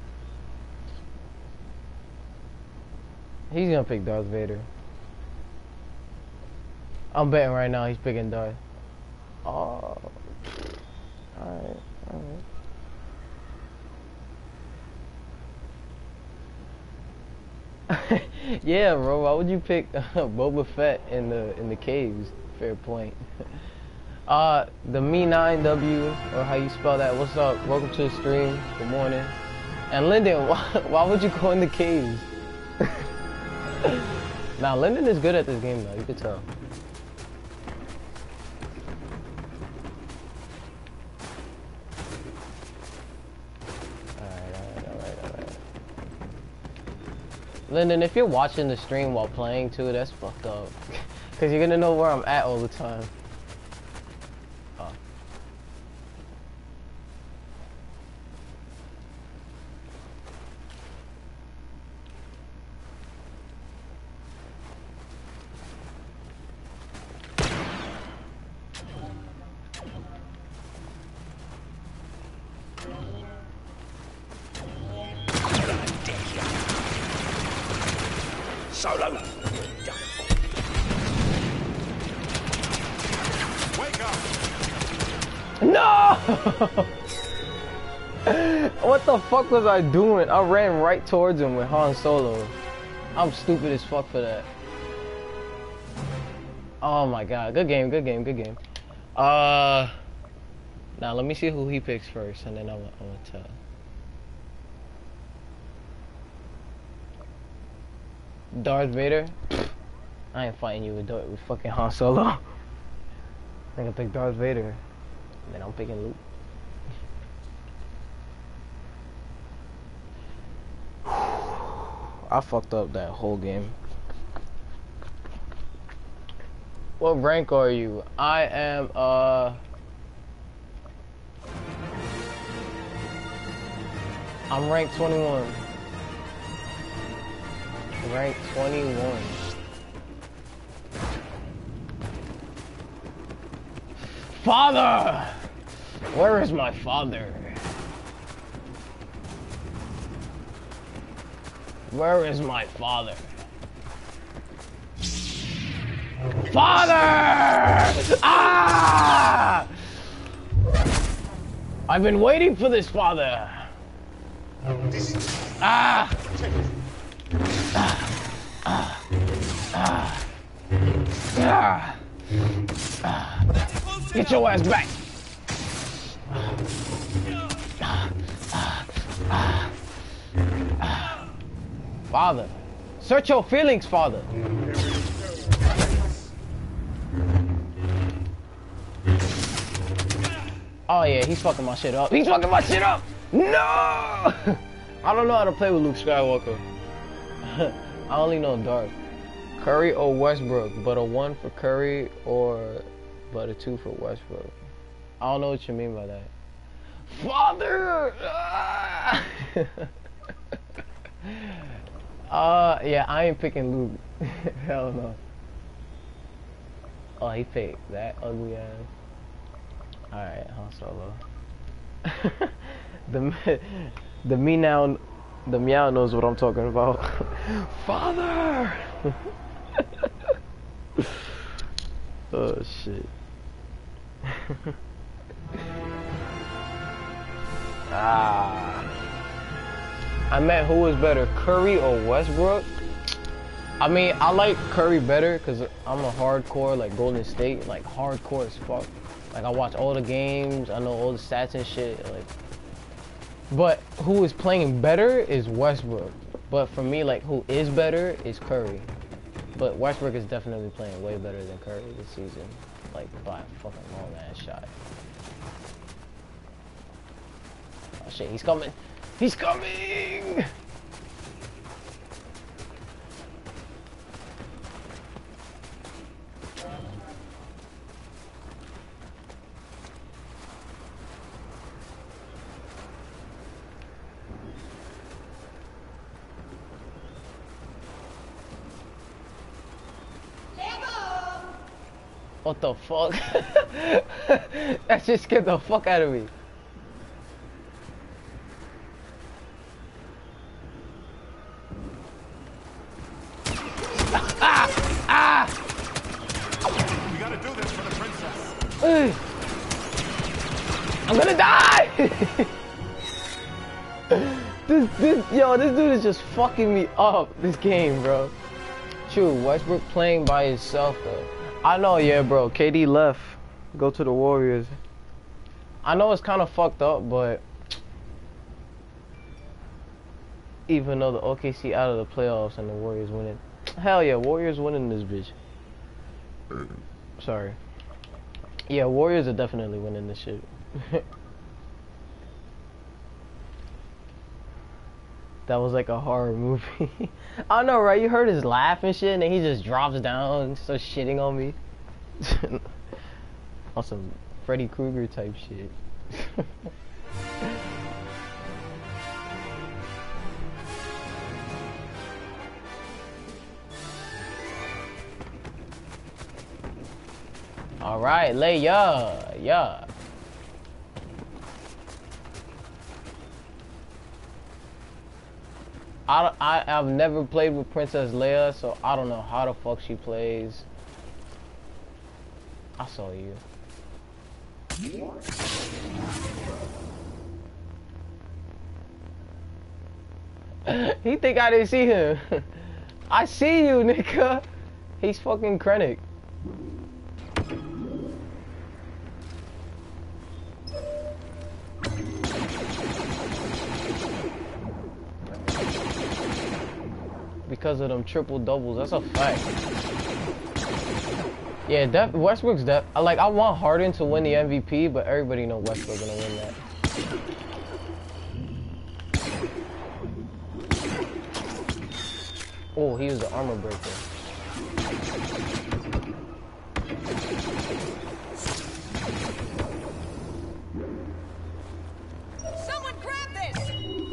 [SPEAKER 1] He's gonna pick Darth Vader. I'm betting right now he's picking Darth. Oh. Alright, alright. Yeah, bro. Why would you pick Boba Fett in the caves? Fair point. The Me9W, or how you spell that? What's up? Welcome to the stream. Good morning. And Lyndon, why would you go in the caves? Now Lyndon is good at this game though. You could tell. Lyndon, if you're watching the stream while playing too, that's fucked up. Cause you're gonna know where I'm at all the time. Oh.
[SPEAKER 6] Solo.
[SPEAKER 2] Wake up!
[SPEAKER 1] No! What the fuck was I doing? I ran right towards him with Han Solo. I'm stupid as fuck for that. Oh my god. Good game, good game, good game. Now let me see who he picks first, and then I'm gonna tell. Darth Vader? I ain't fighting you with fucking Han Solo. I think I pick Darth Vader. And then I'm picking Luke. I fucked up that whole game. What rank are you? I am, I'm ranked 21. Rank 21. Father! Where is my father? Where is my father? Father! Ah! I've been waiting for this, father. Ah! Get your ass back! Father, search your feelings, father. Oh yeah, he's fucking my shit up. He's fucking my shit up! No! I don't know how to play with Luke Skywalker. I only know Darth. Curry or Westbrook, but a 1 for Curry or but a 2 for Westbrook. I don't know what you mean by that. Father! Yeah, I ain't picking Luke. Hell no. Oh, he picked that ugly ass. Alright, Han Solo. the meow knows what I'm talking about. Father! Oh shit. I meant who was better, Curry or Westbrook? I mean, I like Curry better because I'm a hardcore, like Golden State, like hardcore as fuck. Like I watch all the games, I know all the stats and shit. Like, but who is playing better is Westbrook. But for me, like who is better is Curry. But Westbrook is definitely playing way better than Curry this season, like by a fucking long ass shot. Oh shit, he's coming! He's coming! What the fuck? That just scared the fuck out of me.
[SPEAKER 2] We gotta do this for the princess.
[SPEAKER 1] I'm gonna die! This dude is just fucking me up, this game, bro. True, Westbrook playing by himself, though. I know, yeah, bro. KD left. Go to the Warriors. I know it's kind of fucked up, but even though the OKC out of the playoffs and the Warriors winning, hell yeah, Warriors winning this bitch. Sorry. Yeah, Warriors are definitely winning this shit. That was like a horror movie. I don't know, right? You heard his laugh and shit, and then he just drops down and starts shitting on me. On some Freddy Krueger type shit. Alright, Leia. Yeah. I've never played with Princess Leia, so I don't know how the fuck she plays. I saw you. He think I didn't see him. I see you, nigga. He's fucking Krennic. Because of them triple doubles, that's a fact. Yeah, Westbrook's like, I want Harden to win the MVP, but everybody know Westbrook's gonna win that. Oh, he was the armor breaker.
[SPEAKER 5] Someone grab this!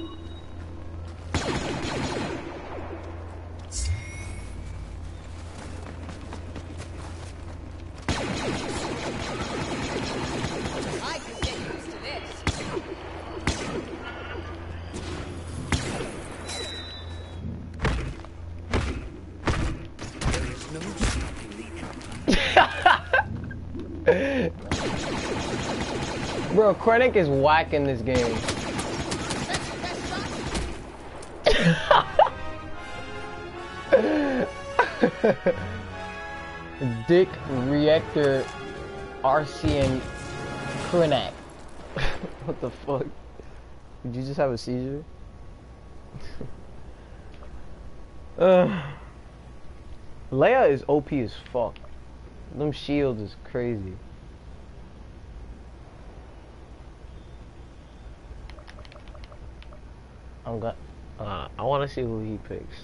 [SPEAKER 5] I can get used to this.
[SPEAKER 1] Bro, Krennic is whack in this game. Dick Reactor RCN Krennic. What the fuck? Did you just have a seizure? Leia is OP as fuck. Them shields is crazy. I want to see who he picks.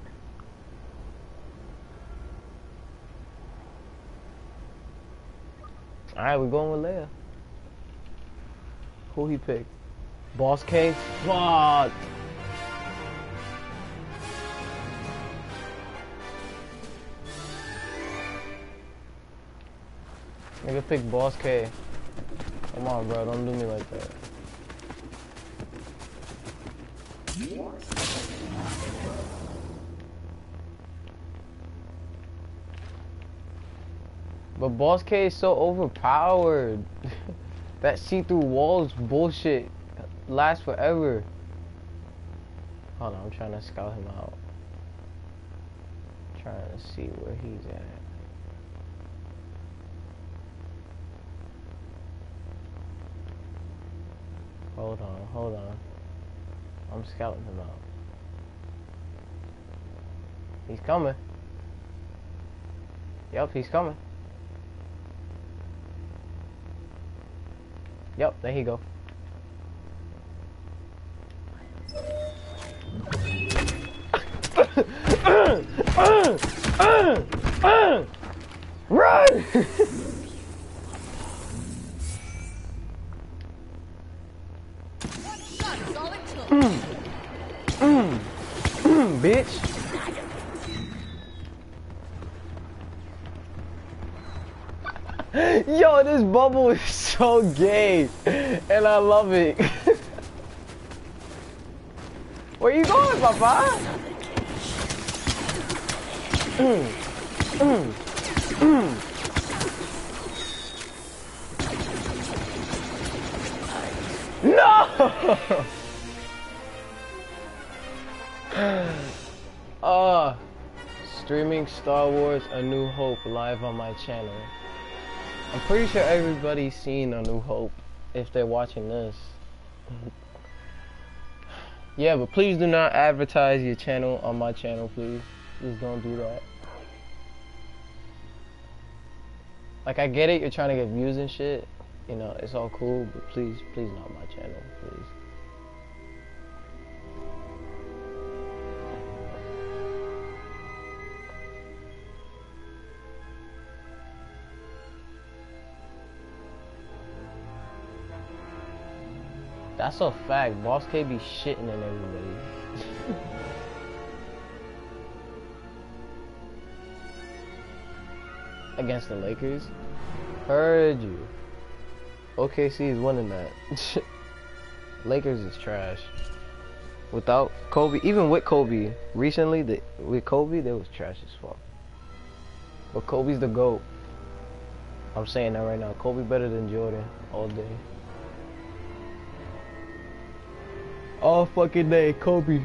[SPEAKER 1] Alright, we're going with Leia. Who he picked? Boss K? Fuck! Nigga pick Boss K. Come on, bro, don't do me like that. But Boss K is so overpowered. That see-through walls bullshit lasts forever. Hold on, I'm trying to scout him out. Trying to see where he's at. Hold on. I'm scouting him out. He's coming. Yep, he's coming. Yep, there he go. Run! Bitch. Yo, this bubble is so gay, and I love it. Where you going, Papa? No! Streaming Star Wars A New Hope live on my channel. I'm pretty sure everybody's seen A New Hope if they're watching this. Yeah, but please do not advertise your channel on my channel, please. Please don't do that. Like, I get it, you're trying to get views and shit. You know, it's all cool, but please not my channel, please. That's a fact. Boss K be shitting in everybody. Against the Lakers? Heard you. OKC is winning that. Lakers is trash. Without Kobe, even with Kobe, recently, with Kobe, they was trash as fuck. But Kobe's the GOAT. I'm saying that right now. Kobe better than Jordan all day. All fucking day, Kobe.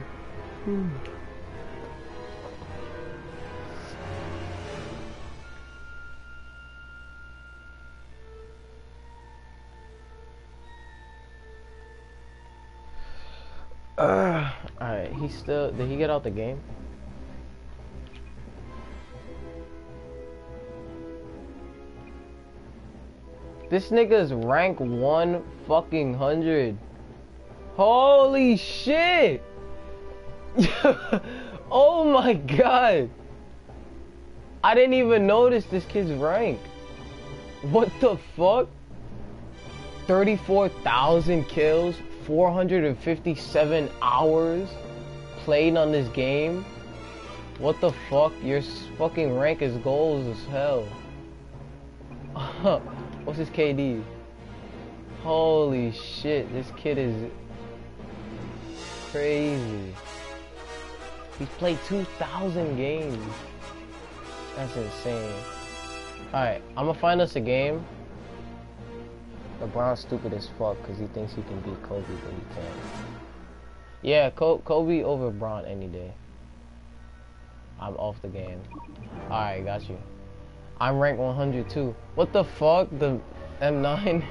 [SPEAKER 1] Alright, he still, did he get out the game? This nigga's rank 1 fucking 100. Holy shit! Oh my god! I didn't even notice this kid's rank. What the fuck? 34,000 kills, 457 hours played on this game. What the fuck? Your fucking rank is goals as hell. What's his KD? Holy shit, this kid is crazy. He's played 2,000 games. That's insane. Alright, I'm gonna find us a game. LeBron's stupid as fuck because he thinks he can beat Kobe, but he can't. Yeah, Kobe over Bron any day. I'm off the game. Alright, got you. I'm ranked 100 too. What the fuck? The M9?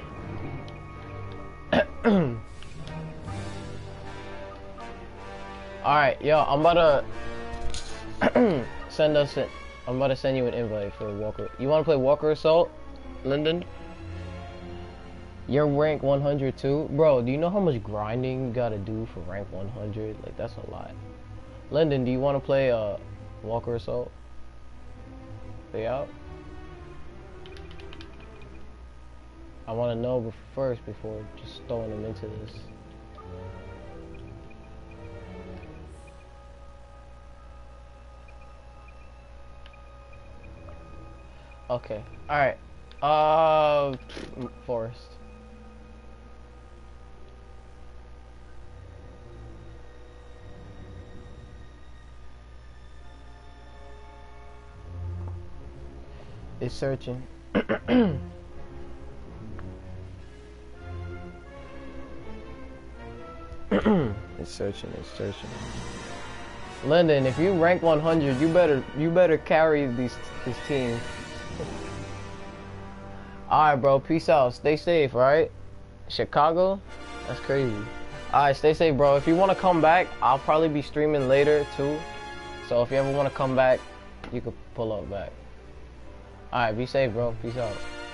[SPEAKER 1] Alright, yo, I'm about to send us it. I'm about to send you an invite for Walker. You wanna play Walker Assault, Lyndon? You're rank 100 too? Bro, do you know how much grinding you gotta do for rank 100? Like, that's a lot. Lyndon, do you wanna play Walker Assault? Stay out? I wanna know first before just throwing them into this. Okay, alright. Forest. It's searching. It's searching, it's searching. Lyndon, if you rank 100, you better carry this team. Alright, bro, peace out. Stay safe, alright? Chicago? That's crazy. Alright, stay safe, bro. If you want to come back, I'll probably be streaming later, too. So if you ever want to come back, you could pull up back. Alright, be safe, bro. Peace out.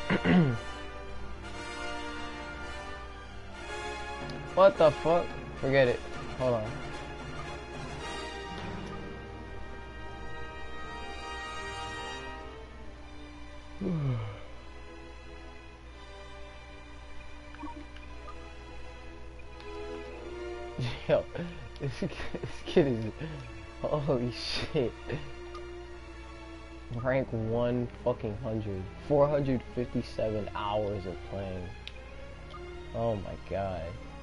[SPEAKER 1] What the fuck? Forget it. Hold on. Yo, this kid is, holy shit. Rank 1 fucking 100. 457 hours of playing. Oh my god.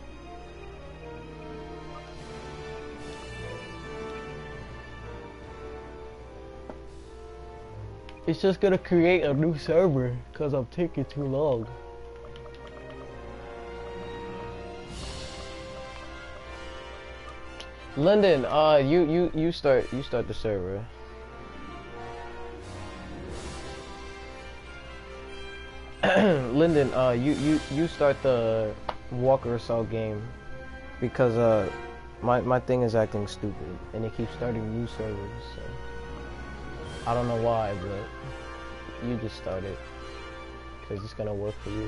[SPEAKER 1] It's just gonna create a new server because I'm taking too long. Lyndon, you start the server. Lyndon, you start the Walker Assault game because my thing is acting stupid and it keeps starting new servers. So I don't know why, but you just start it because it's gonna work for you.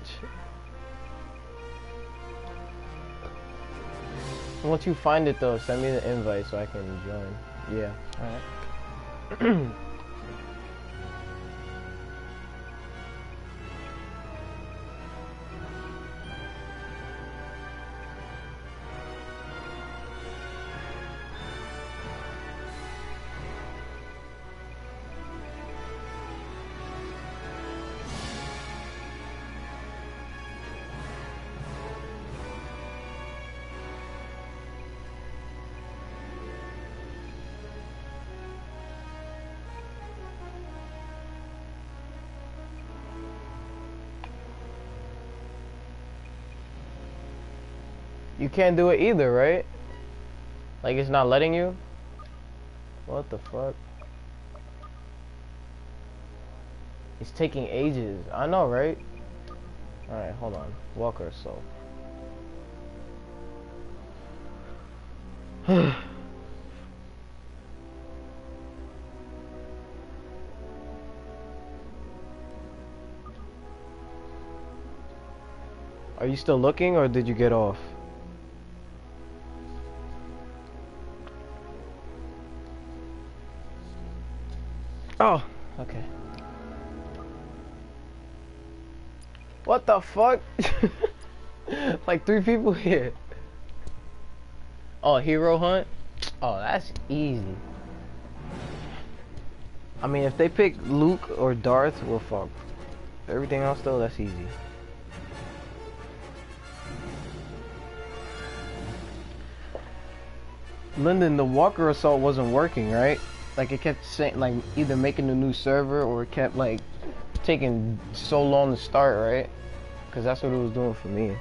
[SPEAKER 1] Once you find it though, send me the invite so I can join. Yeah, alright. You can't do it either, right? Like it's not letting you? What the fuck? It's taking ages. I know, right? Alright, hold on. Walker assault. Are you still looking or did you get off? Oh, okay. What the fuck? Like 3 people here. Oh, hero hunt? Oh, that's easy. I mean, if they pick Luke or Darth, we're fucked. Everything else though, that's easy. Lyndon, the Walker assault wasn't working, right? Like it kept saying, like either making a new server or it kept like taking so long to start, right? Because that's what it was doing for me.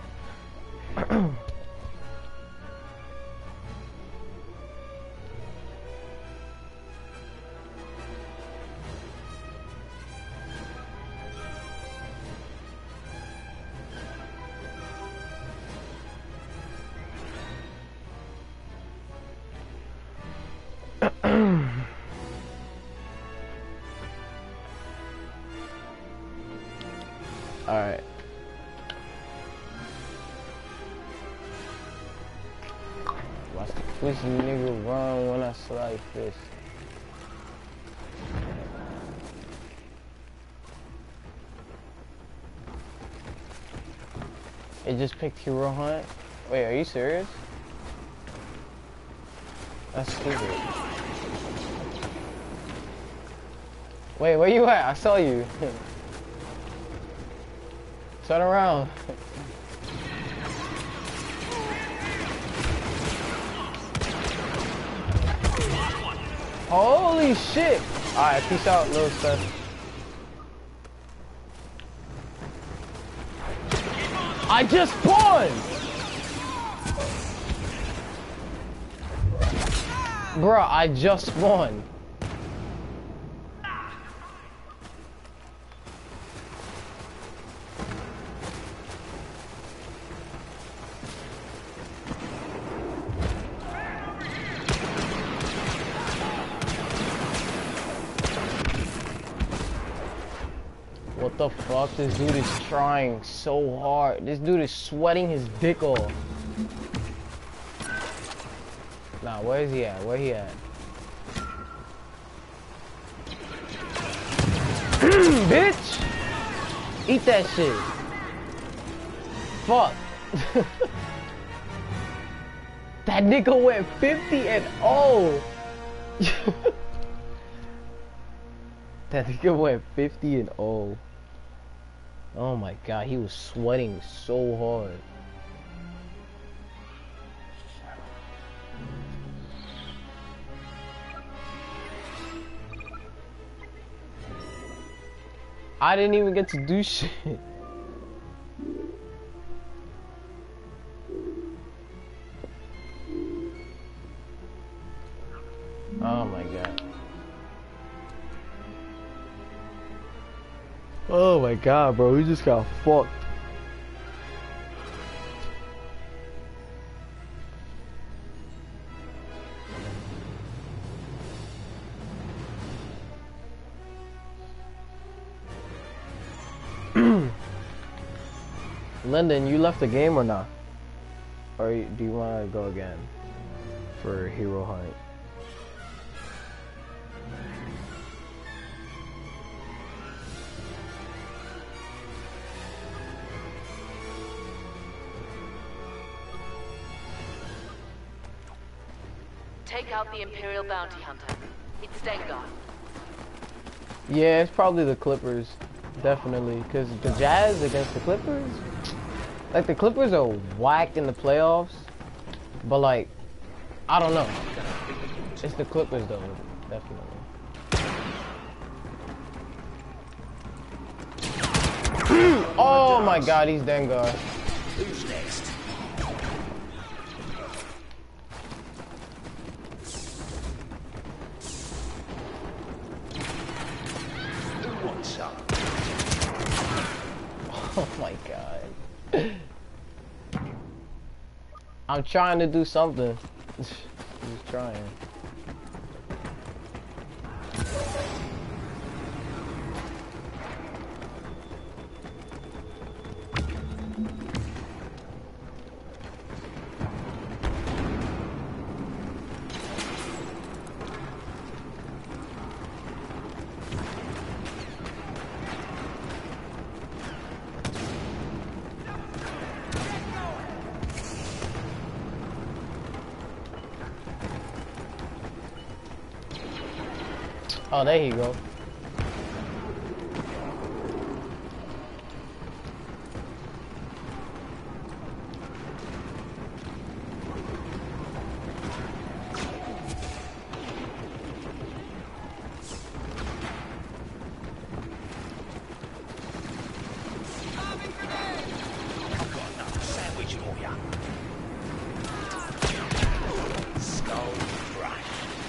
[SPEAKER 1] Alright. Watch the pussy nigga run when I slide fist. It just picked Hero Hunt? Wait, are you serious? That's stupid. Wait, where you at? I saw you. Turn around. Holy shit! Alright, peace out, little stuff. I just spawned! Bruh, I just spawned. What the fuck? This dude is trying so hard. This dude is sweating his dick off. Nah, where is he at? Where he at? Bitch! Eat that shit. Fuck. That nigga went 50 and 0. That nigga went 50 and 0. Oh my god, he was sweating so hard. I didn't even get to do shit. Oh my god. Oh my god, bro, we just got fucked. Lyndon, you left the game or not? Or do you want to go again for Hero Hunt?
[SPEAKER 5] Take out the Imperial Bounty Hunter. It's Dengar.
[SPEAKER 1] Yeah, it's probably the Clippers. Definitely. Because the Jazz against the Clippers? Like, the Clippers are whack in the playoffs. But, like, I don't know. It's the Clippers, though. Definitely. Oh my god, he's Dengar.
[SPEAKER 6] Who's next?
[SPEAKER 1] Oh my god. I'm trying to do something. Just trying. Oh, there you go.
[SPEAKER 6] Sandwich for ya. Skull crush.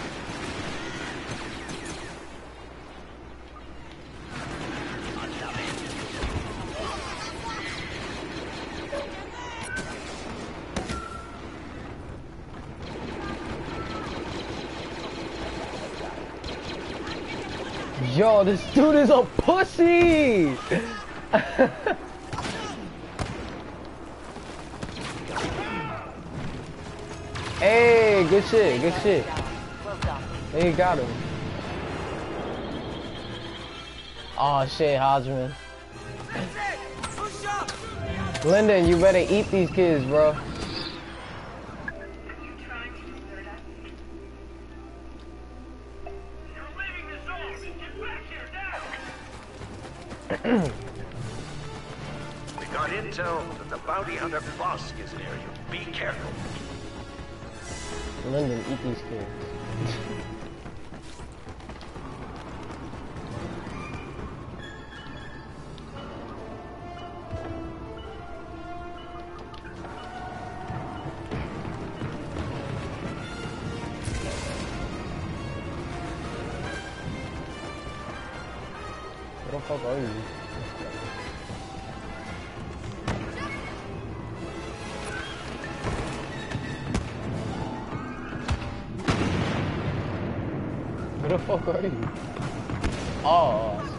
[SPEAKER 1] Yo, this dude is a pussy! Hey, good shit, good shit.
[SPEAKER 5] Well done.
[SPEAKER 1] Hey, you got him. Oh shit, Hodgman. Lyndon, you better eat these kids, bro.
[SPEAKER 6] We got intel that the bounty hunter Bosk is near you. Be careful.
[SPEAKER 1] Lyndon, eat these kids. Where the fuck are you? Where the fuck are you? Oh, I see.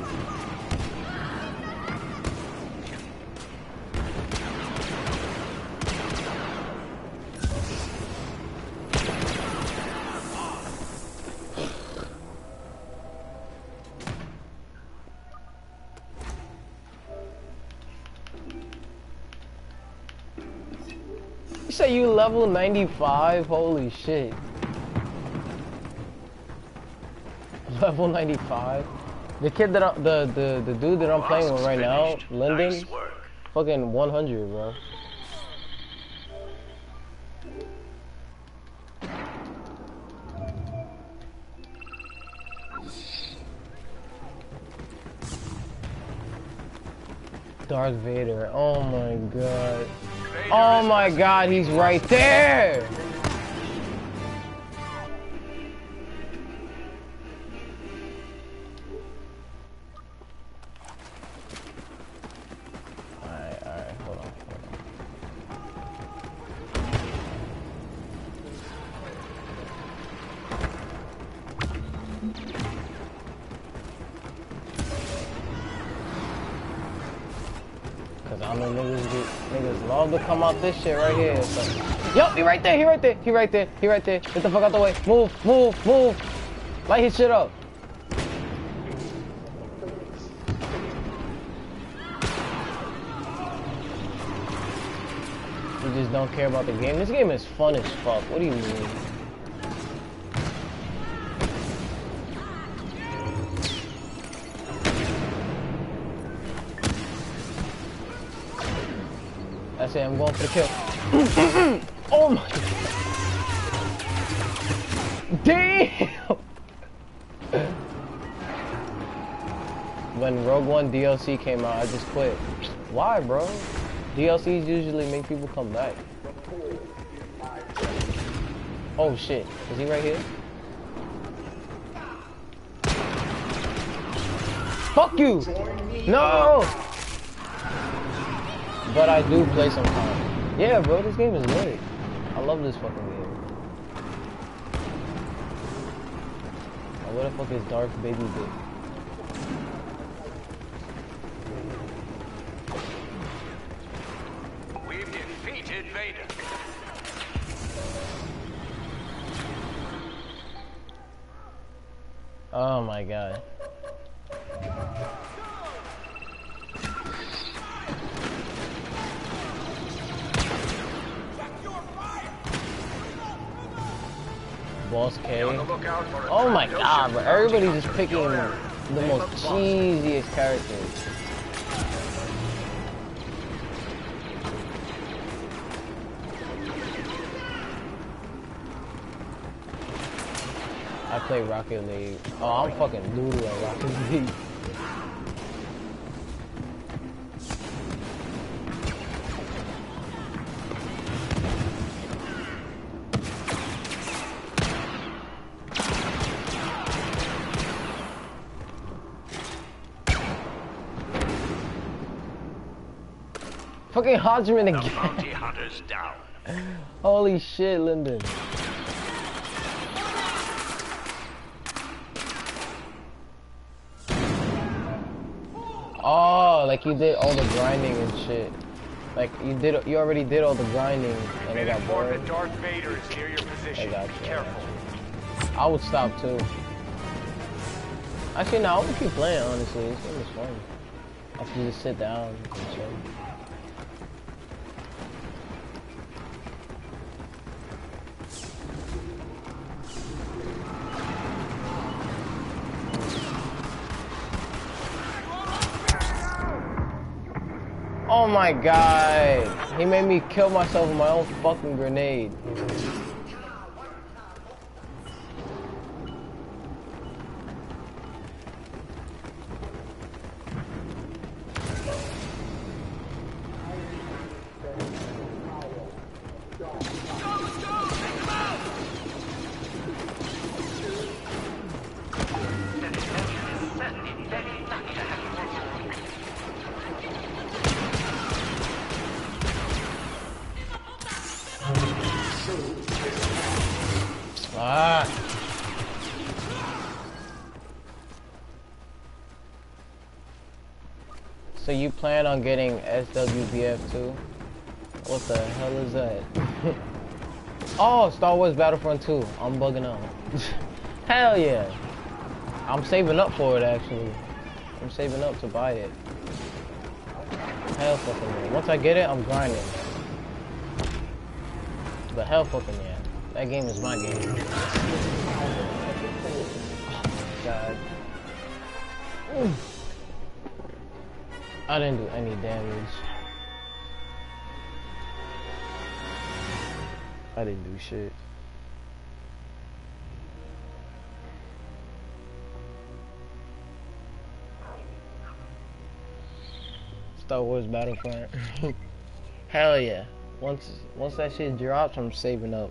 [SPEAKER 1] You say you level 95? Holy shit. Level 95? The kid that the dude that I'm playing with right now, Lyndon,
[SPEAKER 6] Nice work.
[SPEAKER 1] fucking 100, bro. Darth Vader, oh my god. Oh my god, he's right there! Alright, hold on. Cause I know niggas love to come out this shit right here. So. Yup, he right there, he right there, he right there, he right there. Get the fuck out the way. Move, move, move. Light his shit up. You just don't care about the game. This game is fun as fuck. What do you mean? That's it, I'm going for the kill. Oh my god. Damn! When Rogue One DLC came out, I just quit. Why, bro? DLCs usually make people come back. Oh shit, is he right here? Fuck you! No! but I do play sometimes. Yeah, bro, this game is lit. I love this fucking game. Oh, what the fuck is Darth Baby Dick?
[SPEAKER 2] We've defeated Vader.
[SPEAKER 1] Oh my god. Boss K.
[SPEAKER 2] On the lookout for a
[SPEAKER 1] Oh my
[SPEAKER 2] trap
[SPEAKER 1] god, bro.
[SPEAKER 2] Joseph
[SPEAKER 1] Everybody's
[SPEAKER 2] bounty
[SPEAKER 1] just
[SPEAKER 2] hunter
[SPEAKER 1] picking
[SPEAKER 2] in your area.
[SPEAKER 1] the
[SPEAKER 2] Name
[SPEAKER 1] most
[SPEAKER 2] of the boss.
[SPEAKER 1] cheesiest characters. I play Rocket League. Oh, I'm fucking noodle at Rocket League. Fucking Hodgman
[SPEAKER 2] The
[SPEAKER 1] again.
[SPEAKER 2] bounty hunter's down.
[SPEAKER 1] Holy shit, Lyndon. Oh, like you did all the grinding and shit. Like you already did all the grinding and it
[SPEAKER 2] Been
[SPEAKER 1] got
[SPEAKER 2] informed
[SPEAKER 1] bored.
[SPEAKER 2] that Darth Vader is near your position.
[SPEAKER 1] I got
[SPEAKER 2] Be
[SPEAKER 1] you.
[SPEAKER 2] careful.
[SPEAKER 1] I would stop too. Actually, no, I would keep playing, honestly. This game is fun. I can just sit down and chill. Oh my god! He made me kill myself with my own fucking grenade. Ah. So you plan on getting SWBF too? What the hell is that? Oh, Star Wars Battlefront 2. I'm bugging out. Hell yeah. I'm saving up for it actually. I'm saving up to buy it. Hell fucking yeah. Once I get it, I'm grinding. But hell fucking yeah. That game is my game. Oh god. Ooh. I didn't do any damage. I didn't do shit. Star Wars Battlefront. Hell yeah. Once that shit drops, I'm saving up.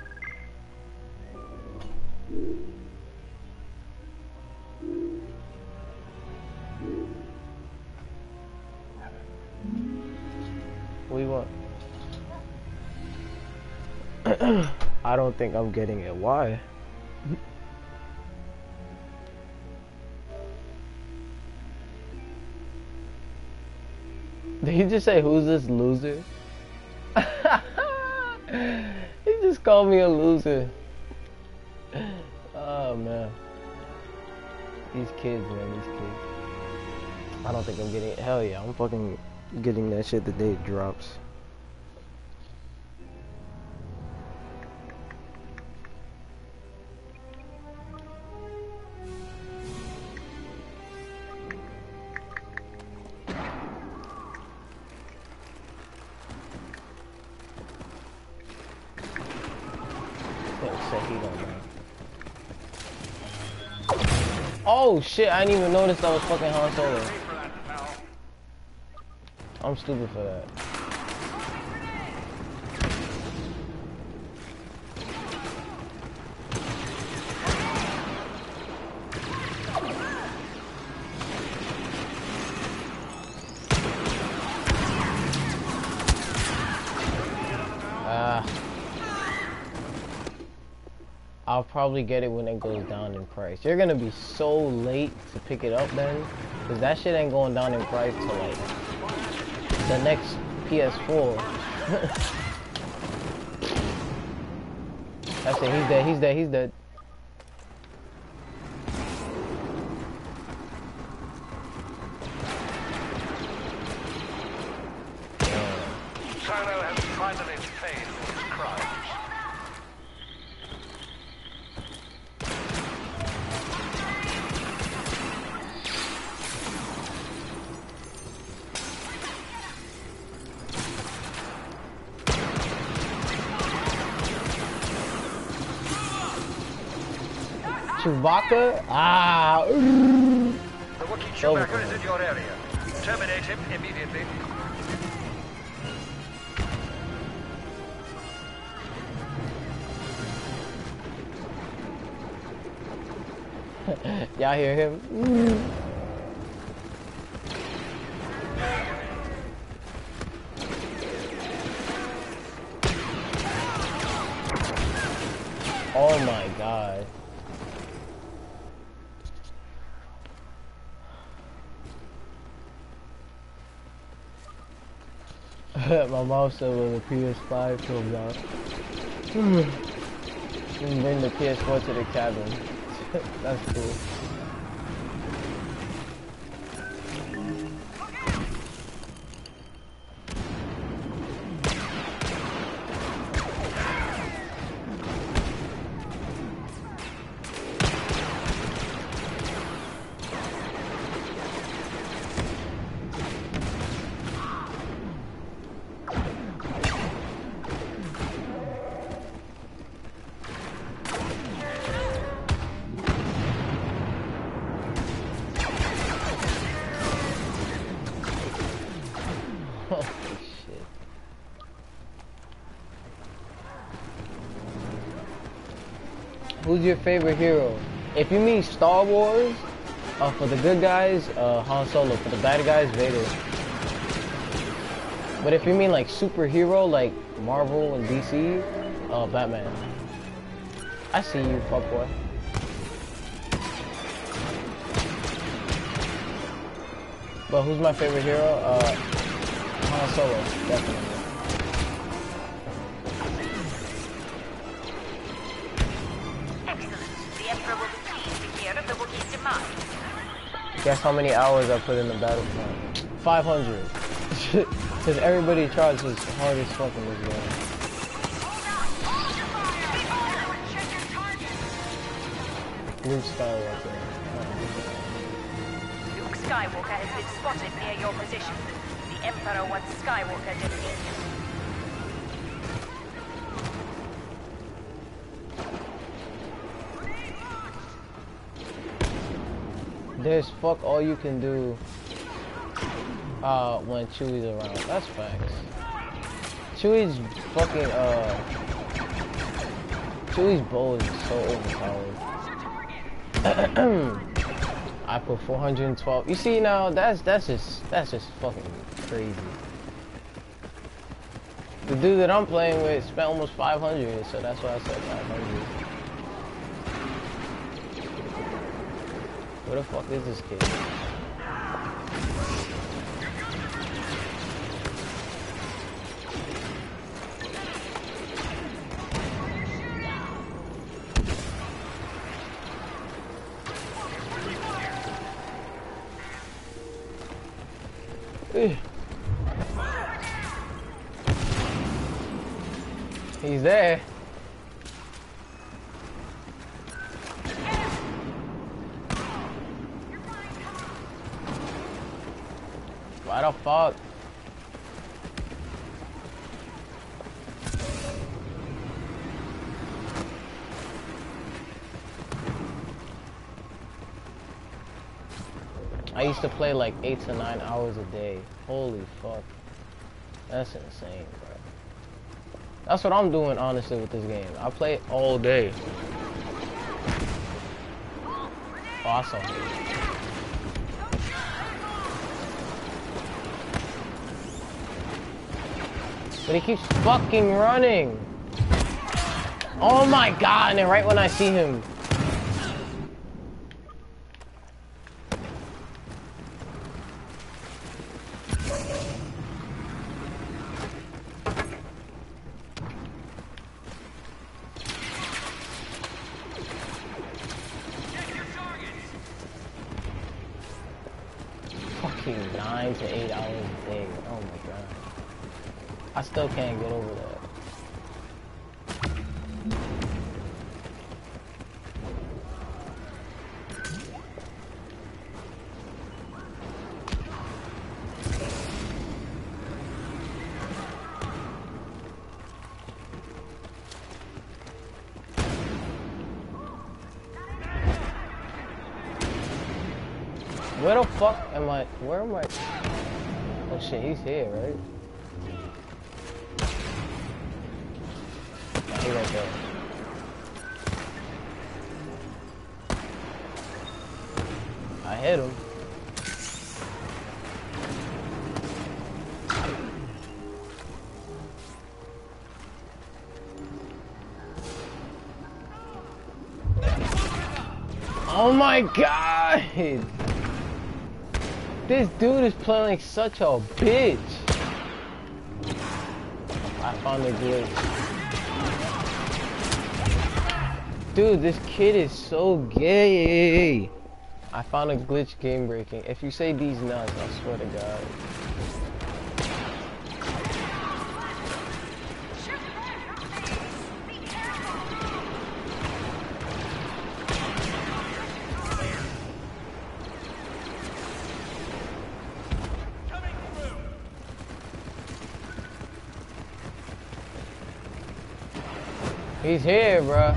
[SPEAKER 1] What do you want? I don't think I'm getting it. Why? Did he just say, who's this loser? He just called me a loser. Oh man. These kids, man, these kids. I don't think I'm getting it. Hell yeah, I'm fucking getting that shit the day it drops. Oh shit, I didn't even notice that was fucking Han Solo. I'm stupid for that. I'll probably get it when it goes down in price. You're gonna be so late to pick it up then, because that shit ain't going down in price till like the next PS4. That's it, he's dead, he's dead, he's dead.
[SPEAKER 6] Solo has finally paid for his crimes.
[SPEAKER 1] Chewbacca? Ah!
[SPEAKER 6] The Wookiee Chewbacca is in your area. Terminate him immediately.
[SPEAKER 1] Y'all hear him? Oh my god. My mom said when the PS5 comes out, you can bring the PS4 to the cabin. That's cool. Who's your favorite hero? If you mean Star Wars, for the good guys, Han Solo. For the bad guys, Vader. But if you mean like superhero, like Marvel and DC, Batman. I see you, fuckboy. But who's my favorite hero? Han Solo, definitely. Guess how many hours I put in the Battlefront? 500. Because everybody tries his hardest fucking this game. Luke Skywalker.
[SPEAKER 5] Luke Skywalker has been spotted near your position. The Emperor wants Skywalker defeated.
[SPEAKER 1] There's fuck all you can do when Chewie's around. That's facts. Chewie's fucking Chewie's bow is so overpowered. I put 412. You see now, that's just fucking crazy. The dude that I'm playing with spent almost 500, so that's why I said 500. Where the fuck is this kid? He's there. Why the fuck? I used to play like 8 to 9 hours a day. Holy fuck. That's insane, bro. That's what I'm doing, honestly, with this game. I play it all day. Awesome. But he keeps fucking running. Oh my god, and then right when I see him. Fucking 9 to 8 hours a day. Oh my god. I still can't get over that. Where the fuck am I? Where am I? Oh shit, he's here, right? Oh, he right there. I hit him. Oh my god! This dude is playing like such a bitch. I found a glitch. Dude, this kid is so gay. I found a glitch game breaking. If you say these nuts, I swear to God. He's here, bruh.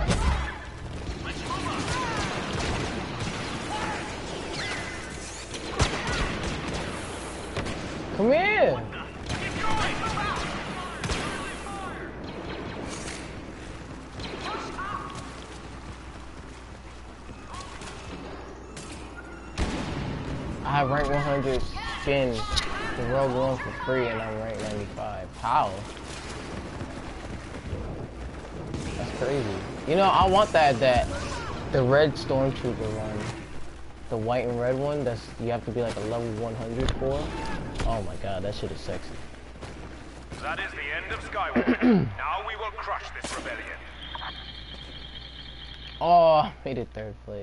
[SPEAKER 1] Come here. I have rank 100 skin the Rogue One for free and I'm rank 95. How? That's crazy. You know, I want that the red stormtrooper one. The white and red one that's you have to be like a level 100 for. Oh my god, that shit is sexy.
[SPEAKER 2] That is the end of Skywalker. Now we will crush this rebellion.
[SPEAKER 1] Oh, I made it third place.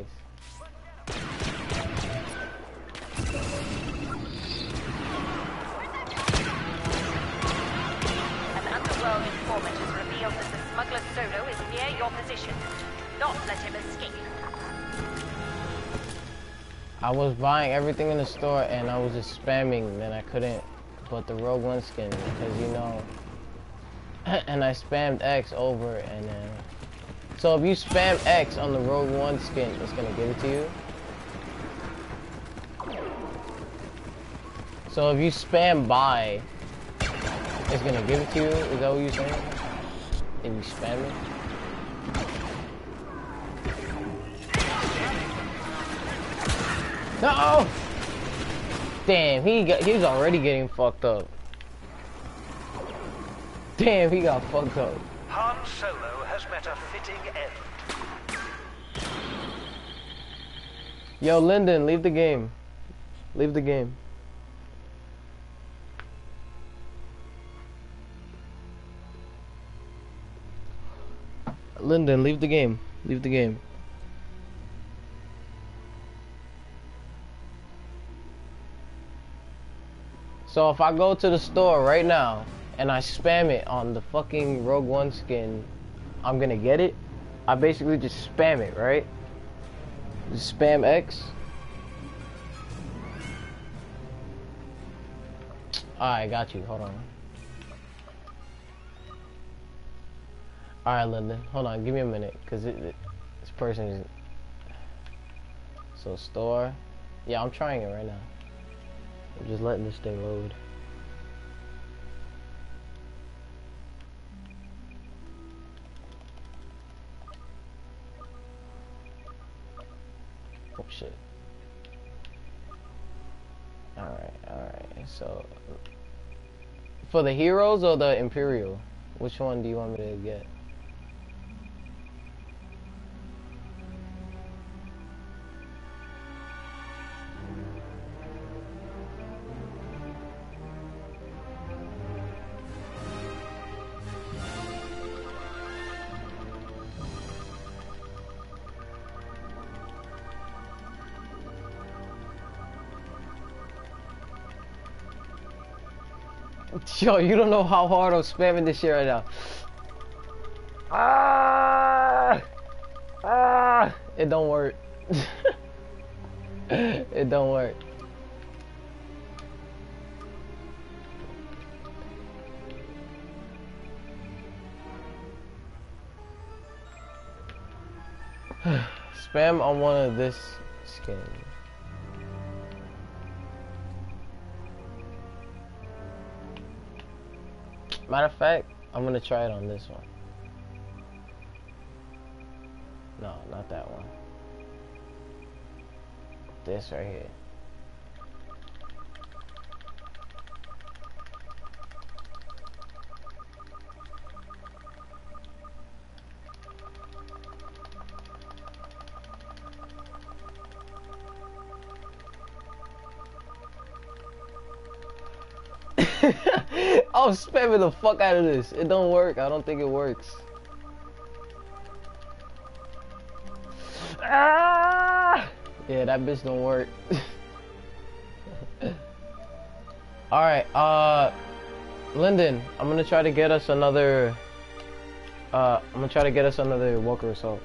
[SPEAKER 4] An underworld informant has revealed that the smuggler Solo is near your position. Don't let him escape.
[SPEAKER 1] I was buying everything in the store and I was just spamming, then I couldn't put the Rogue One skin because you know, and I spammed X over and then, so if you spam X on the Rogue One skin, it's gonna give it to you. So if you spam buy, it's gonna give it to you, is that what you're saying? If you spam it? No! Damn, he's already getting fucked up. Damn, he got fucked up.
[SPEAKER 6] Han Solo has met a fitting end.
[SPEAKER 1] Yo, Lyndon, leave the game. Leave the game. Lyndon, leave the game. Leave the game. So if I go to the store right now and I spam it on the fucking Rogue One skin, I'm gonna get it. I basically just spam it, right? Just spam X. Alright, got you. Hold on. Alright, Lyndon. Hold on. Give me a minute. Because this person is... So, store. Yeah, I'm trying it right now. I'm just letting this thing load. Oh shit. Alright. So, for the heroes or the Imperial? Which one do you want me to get? Yo, you don't know how hard I'm spamming this shit right now. Ah! Ah! It don't work. It don't work. Spam on one of this skin. Matter of fact, I'm gonna try it on this one. No, not that one. This right here. I'm spamming the fuck out of this. It don't work. I don't think it works. Ah! Yeah, that bitch don't work. Alright, Lyndon, I'm gonna try to get us another Walker Assault.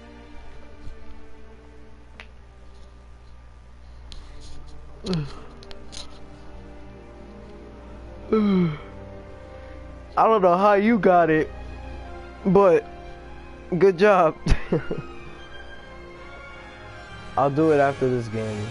[SPEAKER 1] I don't know how you got it, but good job. I'll do it after this game.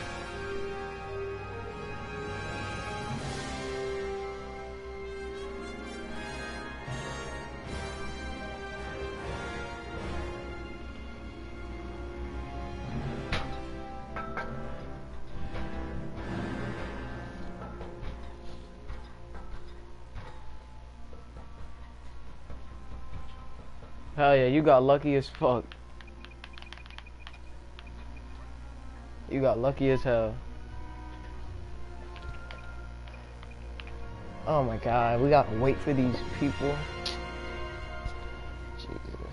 [SPEAKER 1] Hell yeah, you got lucky as fuck. You got lucky as hell. Oh my god, we gotta wait for these people. Jesus.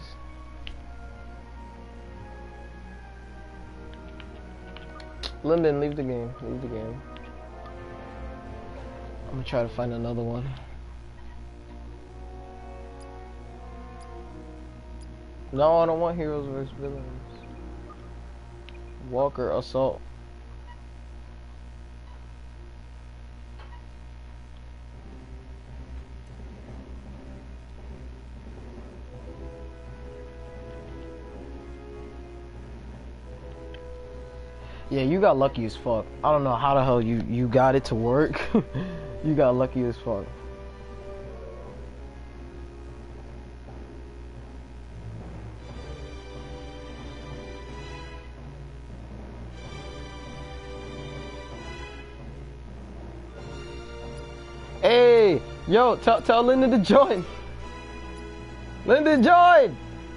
[SPEAKER 1] Lyndon, leave the game. Leave the game. I'm gonna try to find another one. No, I don't want heroes versus villains. Walker Assault. Yeah, you got lucky as fuck. I don't know how the hell you got it to work. You got lucky as fuck. Hey, yo, tell Lyndon to join. Lyndon, join.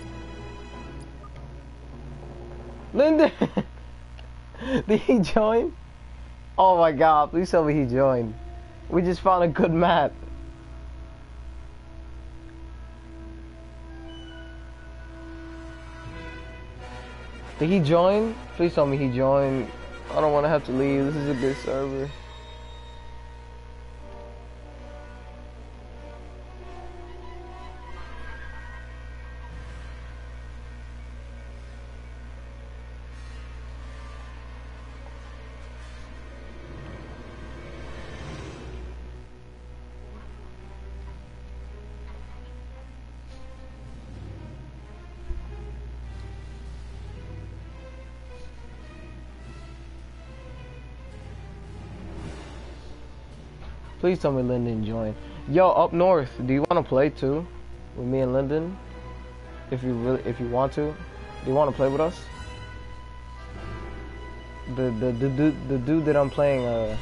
[SPEAKER 1] Lyndon, did he join? Oh my god, please tell me he joined. We just found a good map. Did he join? Please tell me he joined. I don't want to have to leave. This is a good server. Please tell me Lyndon joined. Yo, up north, do you want to play too with me and Lyndon? If you want to, do you want to play with us? The dude that I'm playing,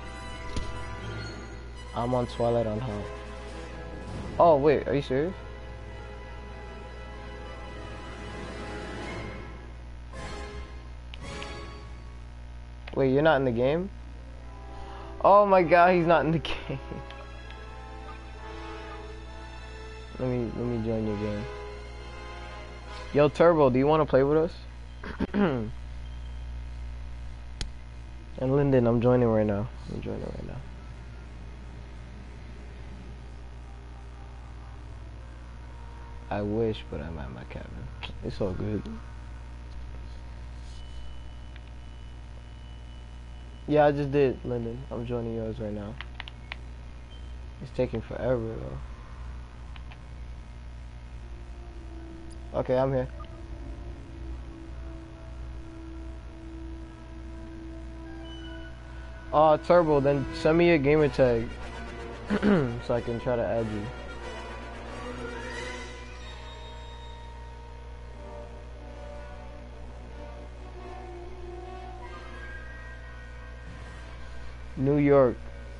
[SPEAKER 1] I'm on Twilight on Hell. Oh wait, are you serious? Wait, you're not in the game? Oh my god, he's not in the game. Let me join your game. Yo, Turbo, do you want to play with us? And Lyndon, I'm joining right now. I'm joining right now. I wish, but I'm at my cabin. It's all good. Yeah, I just did, Lyndon. I'm joining yours right now. It's taking forever, though. Okay, I'm here. Turbo, then send me a gamer tag so I can try to add you. New York.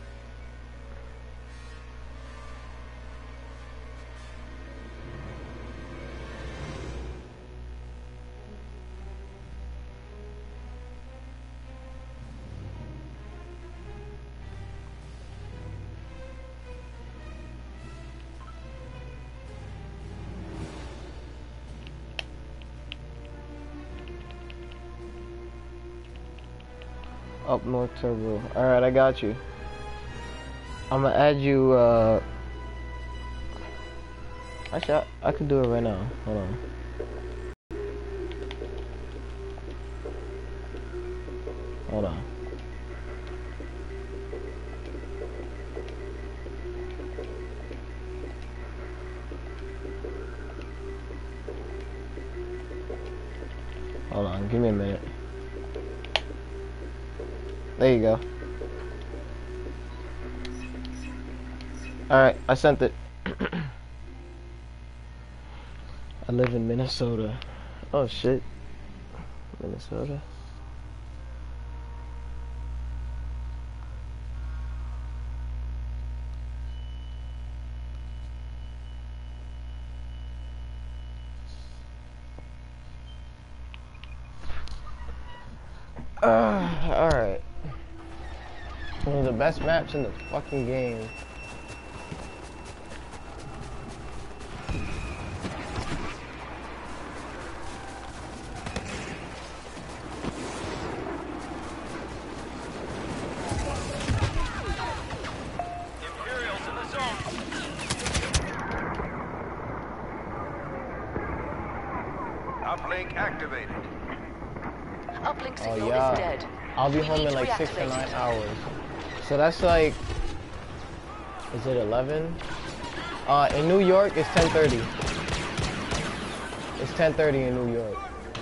[SPEAKER 1] Up North Turbo. Alright, I got you. I'm gonna add you, actually, I could do it right now. Hold on. Hold on. Hold on, give me a minute. There you go. Alright, I sent it. I live in Minnesota. Oh shit. Minnesota. Alright. One of the best maps in the fucking game.
[SPEAKER 2] Imperials in the zone.
[SPEAKER 6] Uplink activated.
[SPEAKER 5] Uplink
[SPEAKER 1] Oh
[SPEAKER 5] signal
[SPEAKER 1] yeah.
[SPEAKER 5] is dead.
[SPEAKER 1] I'll be
[SPEAKER 5] We
[SPEAKER 1] home
[SPEAKER 5] need
[SPEAKER 1] in
[SPEAKER 5] to
[SPEAKER 1] like 6 to
[SPEAKER 5] reactivate
[SPEAKER 1] 9
[SPEAKER 5] it.
[SPEAKER 1] hours. So that's like, is it 11? In New York, it's 10:30. It's 10:30 in New York.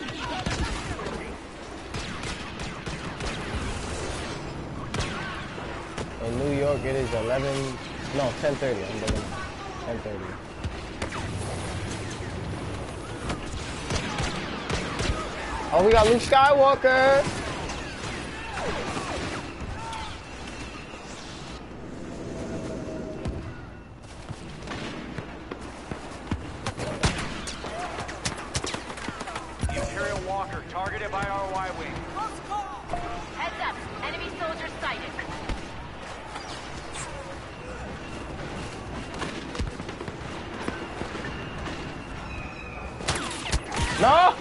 [SPEAKER 1] In New York, it is 11. No, 10:30. I'm looking at 10:30. Oh, we got Luke Skywalker.
[SPEAKER 2] Imperial Walker targeted by our Y-Wing.
[SPEAKER 4] Heads up, enemy soldiers sighted.
[SPEAKER 1] No!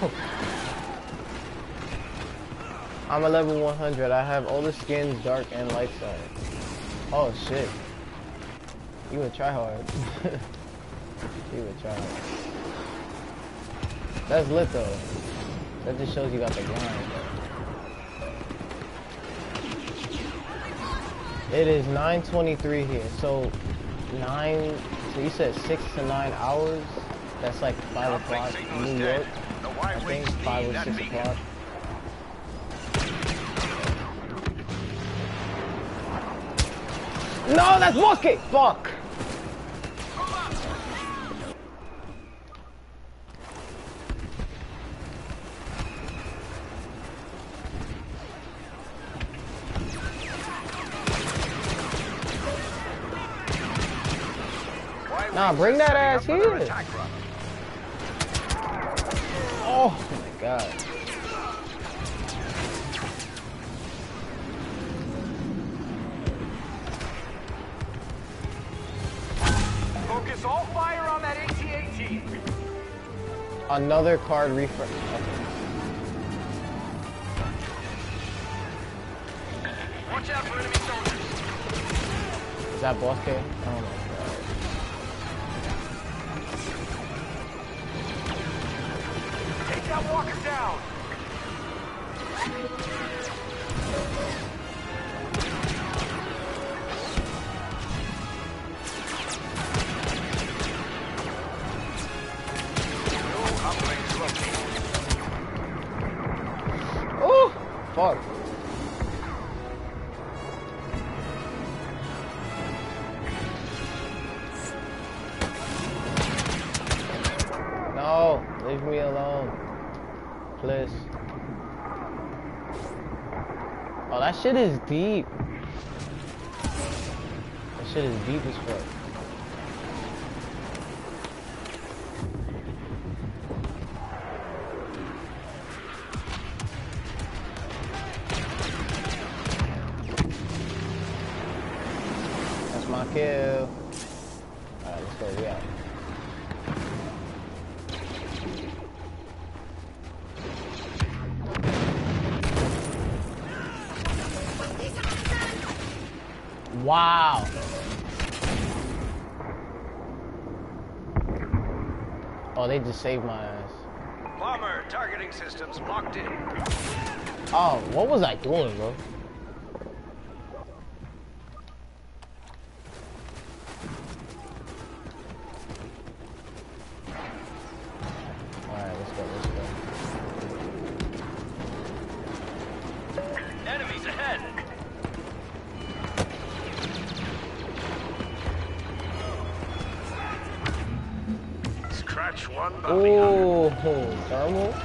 [SPEAKER 1] I'm a level 100. I have all the skins, dark and light side. Oh shit. You would try hard. You would try hard. That's lit though. That just shows you got the grind. It is 9:23 here. So you said 6 to 9 hours? That's like 5 o'clock in New York. I think 5 or 6 o'clock. No, that's Wookiee! Fuck! Nah, bring that ass here. Oh my god.
[SPEAKER 2] Focus all fire on that AT-AT.
[SPEAKER 1] Another card refresh. Okay.
[SPEAKER 2] Watch out for enemy soldiers.
[SPEAKER 1] Is that Boss K? Oh my god. Oh, fuck. No, leave me alone. Please. Oh, that shit is deep. That shit is deep as fuck. That's my kill. Alright, let's go. We out. Wow. Oh, they just saved my ass.
[SPEAKER 6] Bomber targeting systems locked in.
[SPEAKER 1] Oh, what was I doing, bro? Alright, let's go, let's go.
[SPEAKER 6] Enemies ahead. Scratch one bounty
[SPEAKER 1] Oh, thermal.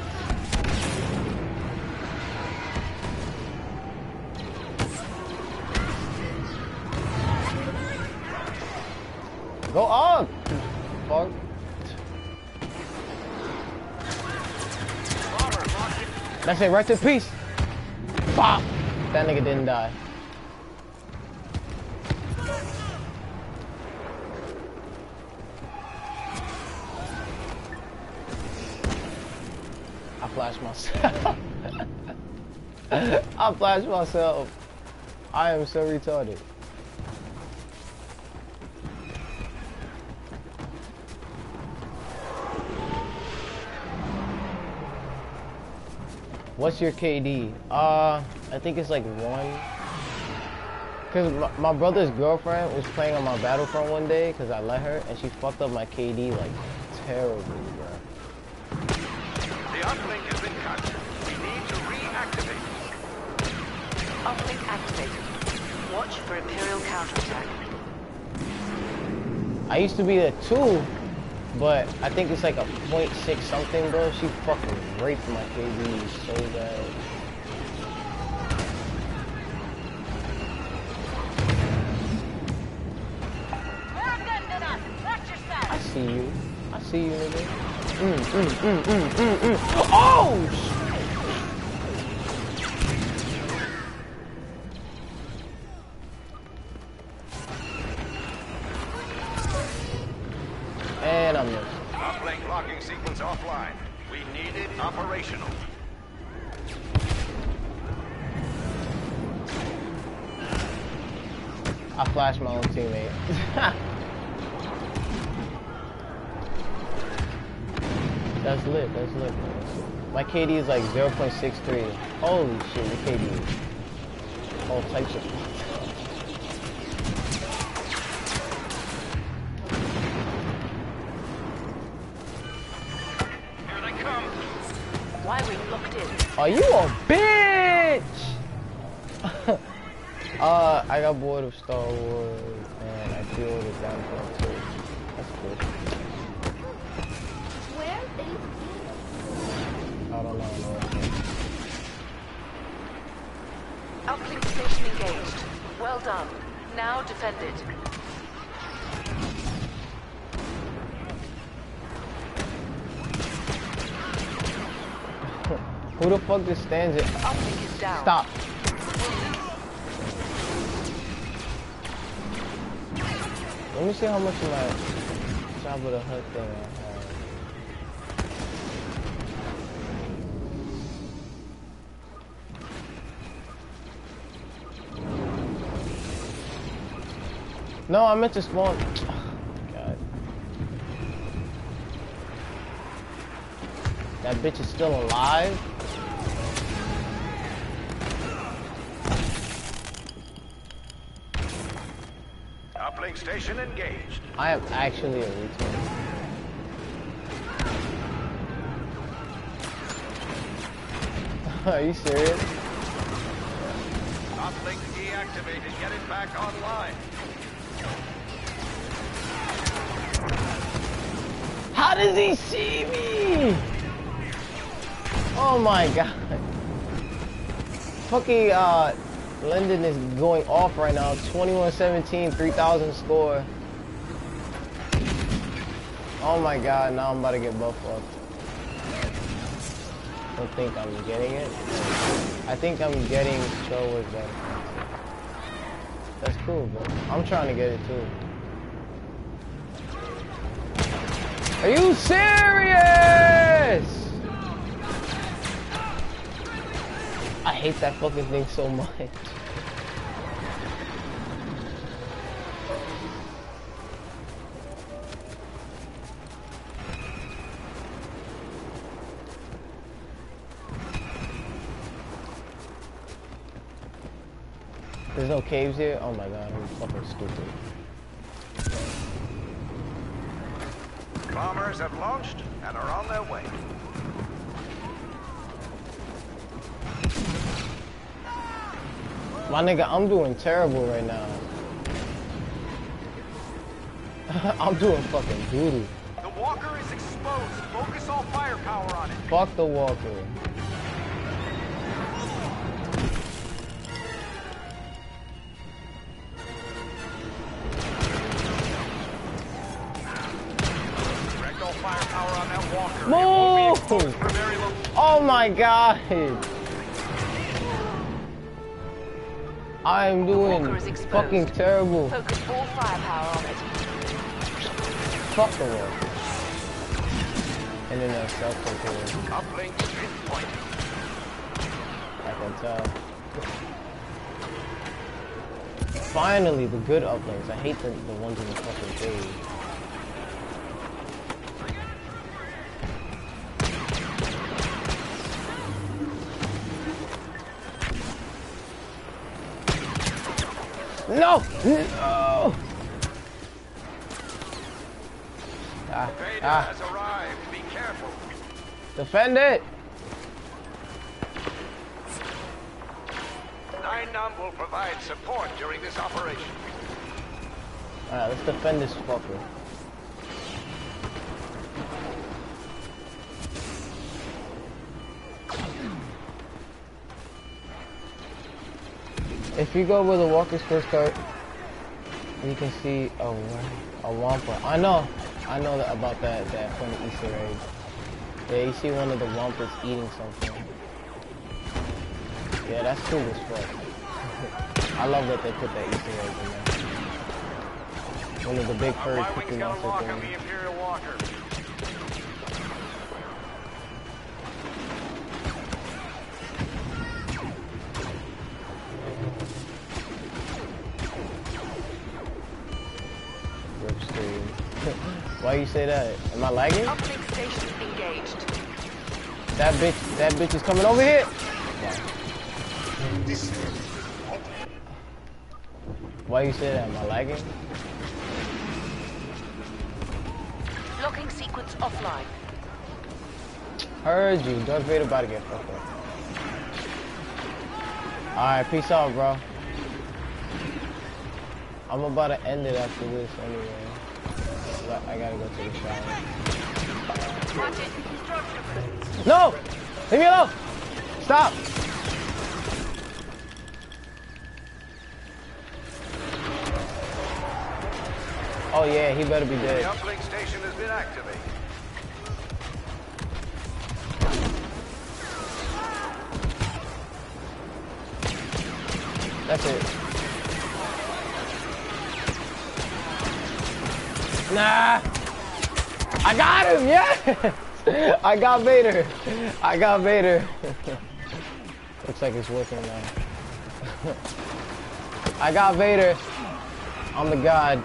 [SPEAKER 1] Go up! Fuck. That's it, rest in peace. Pop! That nigga didn't die. I flashed myself. I flashed myself. I am so retarded. What's your KD? I think it's like 1. Cause my brother's girlfriend was playing on my Battlefront one day, cause I let her, and she fucked up my KD like terribly, bro.
[SPEAKER 6] The uplink has been cut. We need to reactivate.
[SPEAKER 5] Uplink activated. Watch for Imperial counterattack.
[SPEAKER 1] I used to be a 2, but I think it's like a 0.6 something, bro. She fucking raped my KD so bad. I see you. I see you, nigga. Oh! And I'm missing.
[SPEAKER 6] Uplink locking sequence offline. We need it operational.
[SPEAKER 1] I flashed my own teammate. That's lit, that's lit. My KD is like 0.63. Holy shit, your KD is all types of...
[SPEAKER 6] Here they come.
[SPEAKER 5] Why are we locked in?
[SPEAKER 1] Are you a bitch? I got bored of Star Wars and I pre-ordered Battlefront 2. That's good.
[SPEAKER 3] Where is
[SPEAKER 1] I don't know.
[SPEAKER 5] Uplink station engaged. Well done. Now defend it.
[SPEAKER 1] Who the fuck just stands it?
[SPEAKER 5] Uplink is down.
[SPEAKER 1] Stop. Let me see how much of my Jabba the Hutt thing I have. No, I meant to spawn. Oh, God. That bitch is still alive?
[SPEAKER 6] Uplink station engaged.
[SPEAKER 1] I am actually a retard. Are you serious?
[SPEAKER 6] Uplink deactivated. Get it back online.
[SPEAKER 1] How does he see me? Oh my god. Fucking Linden is going off right now. 21-17, 3,000 score. Oh my god, now I'm about to get buff up. I don't think I'm getting it. I think I'm getting Star Wars better. That's cool, bro. I'm trying to get it too. Are you serious? I hate that fucking thing so much. There's no caves here? Oh my god, I'm fucking stupid.
[SPEAKER 6] Bombers have launched and are on their way.
[SPEAKER 1] My nigga, I'm doing terrible right now. I'm doing fucking doo-doo.
[SPEAKER 2] The walker is exposed. Focus all firepower on it.
[SPEAKER 1] Fuck the walker.
[SPEAKER 2] Direct all firepower on that walker. It
[SPEAKER 1] Move!
[SPEAKER 2] won't be exposed for very long.
[SPEAKER 1] Oh my god! I am doing
[SPEAKER 5] Walker is exposed.
[SPEAKER 1] fucking terrible.
[SPEAKER 5] Focus all firepower on it.
[SPEAKER 1] Fuck the walker. And then there's self-control.
[SPEAKER 6] Uplink pinpoint.
[SPEAKER 1] I can tell. Finally, the good uplinks. I hate the ones in the fucking cave. No! No!
[SPEAKER 6] Vader has arrived. Be careful.
[SPEAKER 1] Defend it!
[SPEAKER 6] 9-Num will provide support during this operation.
[SPEAKER 1] Alright, let's defend this fucker. If you go where the walkers first start, you can see a Wampa. I know that about that funny Easter egg. Yeah, you see one of the Wampas eating something. Yeah, that's cool as fuck. I love that they put that Easter egg in there. One of the big furry
[SPEAKER 6] Y-Wing's
[SPEAKER 1] cookie
[SPEAKER 6] got a lock
[SPEAKER 1] monster
[SPEAKER 6] on the
[SPEAKER 1] things.
[SPEAKER 6] Imperial Walker.
[SPEAKER 1] Ripstream. Why you say that? Am I lagging?
[SPEAKER 5] Uplink station engaged.
[SPEAKER 1] That bitch is coming over here. Why you say that? Am I lagging?
[SPEAKER 5] Locking sequence offline.
[SPEAKER 1] Heard you. Darth Vader about to get fucked up. Alright, peace out, bro. I'm about to end it after this anyway. I gotta go to the shower. No! Leave me alone! Stop! Oh yeah, he better be
[SPEAKER 6] The
[SPEAKER 1] dead.
[SPEAKER 6] uplink station has been activated.
[SPEAKER 1] That's it. Nah! I got him, yes! I got Vader. I got Vader. Looks like it's working now. I got Vader. I'm the god.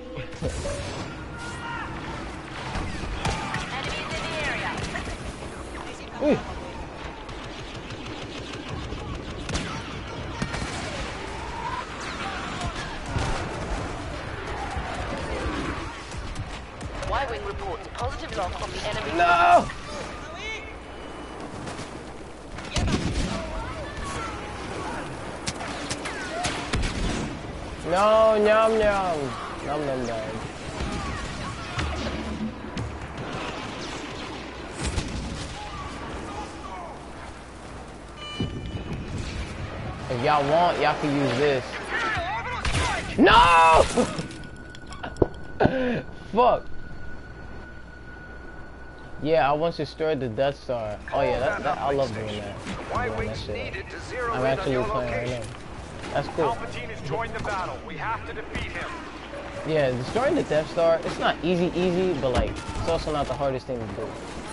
[SPEAKER 4] Enemies in the area.
[SPEAKER 1] Ooh.
[SPEAKER 5] lock from the enemy.
[SPEAKER 1] No! No, nyam nyam. Nom nom nom. If y'all want, y'all can use this. No! Fuck. Yeah, I once destroyed the Death Star. Oh yeah, that I love doing that. Doing that shit. I'm actually playing right now. That's cool.
[SPEAKER 2] Palpatine has joined the battle. We have to defeat him.
[SPEAKER 1] Yeah, destroying the Death Star, it's not easy, but like, it's also not the hardest thing to do.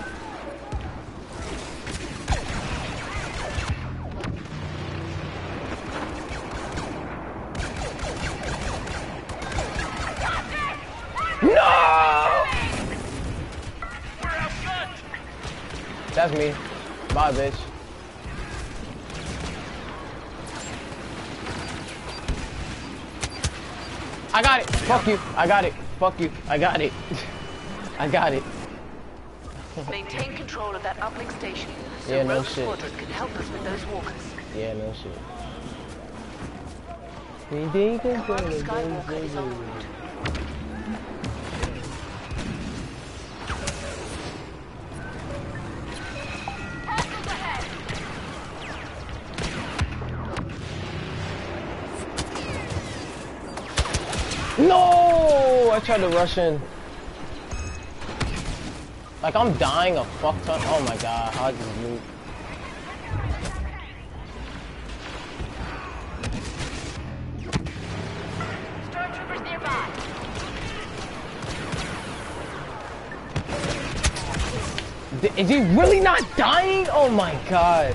[SPEAKER 1] No! That's me. Bye, bitch. I got it. Fuck you. I got it. Fuck you. I got it. I got it.
[SPEAKER 5] Maintain control of that uplink station, so
[SPEAKER 1] Yeah, no
[SPEAKER 5] Rogue
[SPEAKER 1] shit.
[SPEAKER 5] Squadron can help us with those walkers.
[SPEAKER 1] Yeah, no shit.
[SPEAKER 5] Commander Skywalker is en route.
[SPEAKER 1] No! I tried to rush in. Like, I'm dying a fuck ton. Oh my god, how I just moved.
[SPEAKER 4] Stormtroopers nearby.
[SPEAKER 1] Is he really not dying? Oh my god.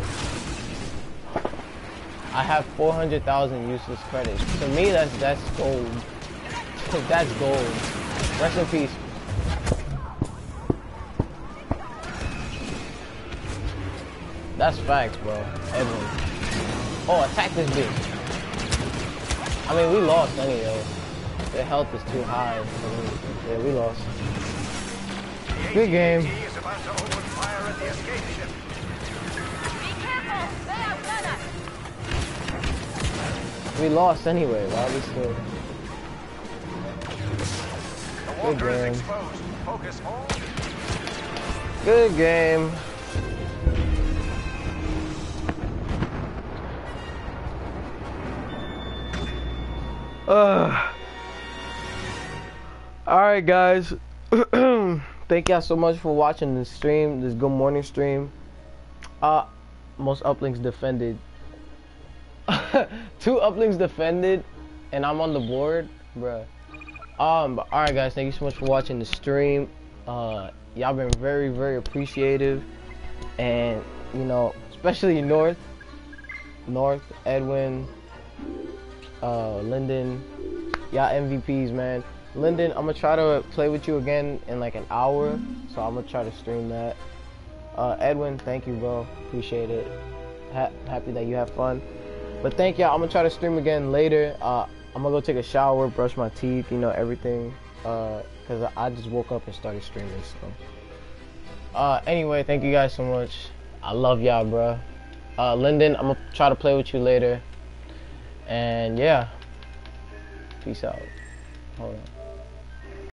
[SPEAKER 1] I have 400,000 useless credits. To me, that's gold. That's gold. Rest in peace. That's facts, bro. Edwin. Oh, attack this bitch. I mean, we lost anyway. Their health is too high. Yeah, we lost. Good game.
[SPEAKER 2] He is about to open fire at the escape ship.
[SPEAKER 4] Be careful. They outgun us.
[SPEAKER 1] We lost anyway. Why are we still?
[SPEAKER 2] The
[SPEAKER 1] Good
[SPEAKER 2] Walker is
[SPEAKER 1] game.
[SPEAKER 2] exposed. Focus all.
[SPEAKER 1] Good game. Alright guys. Thank y'all so much for watching this stream, this good morning stream. Most uplinks defended. 2 uplinks defended and I'm on the board, bruh. But alright guys, thank you so much for watching the stream. Y'all been very, very appreciative. And you know, especially North, Edwin, Lyndon, y'all MVPs, man. Lyndon, I'm gonna try to play with you again in like an hour, so I'm gonna try to stream that. Edwin, thank you, bro. Appreciate it. Happy that you have fun. But thank y'all. I'm gonna try to stream again later. I'm gonna go take a shower, brush my teeth, you know, everything. Cause I just woke up and started streaming. So, anyway, thank you guys so much. I love y'all, bro. Lyndon, I'm gonna try to play with you later. And yeah, peace out. Hold on.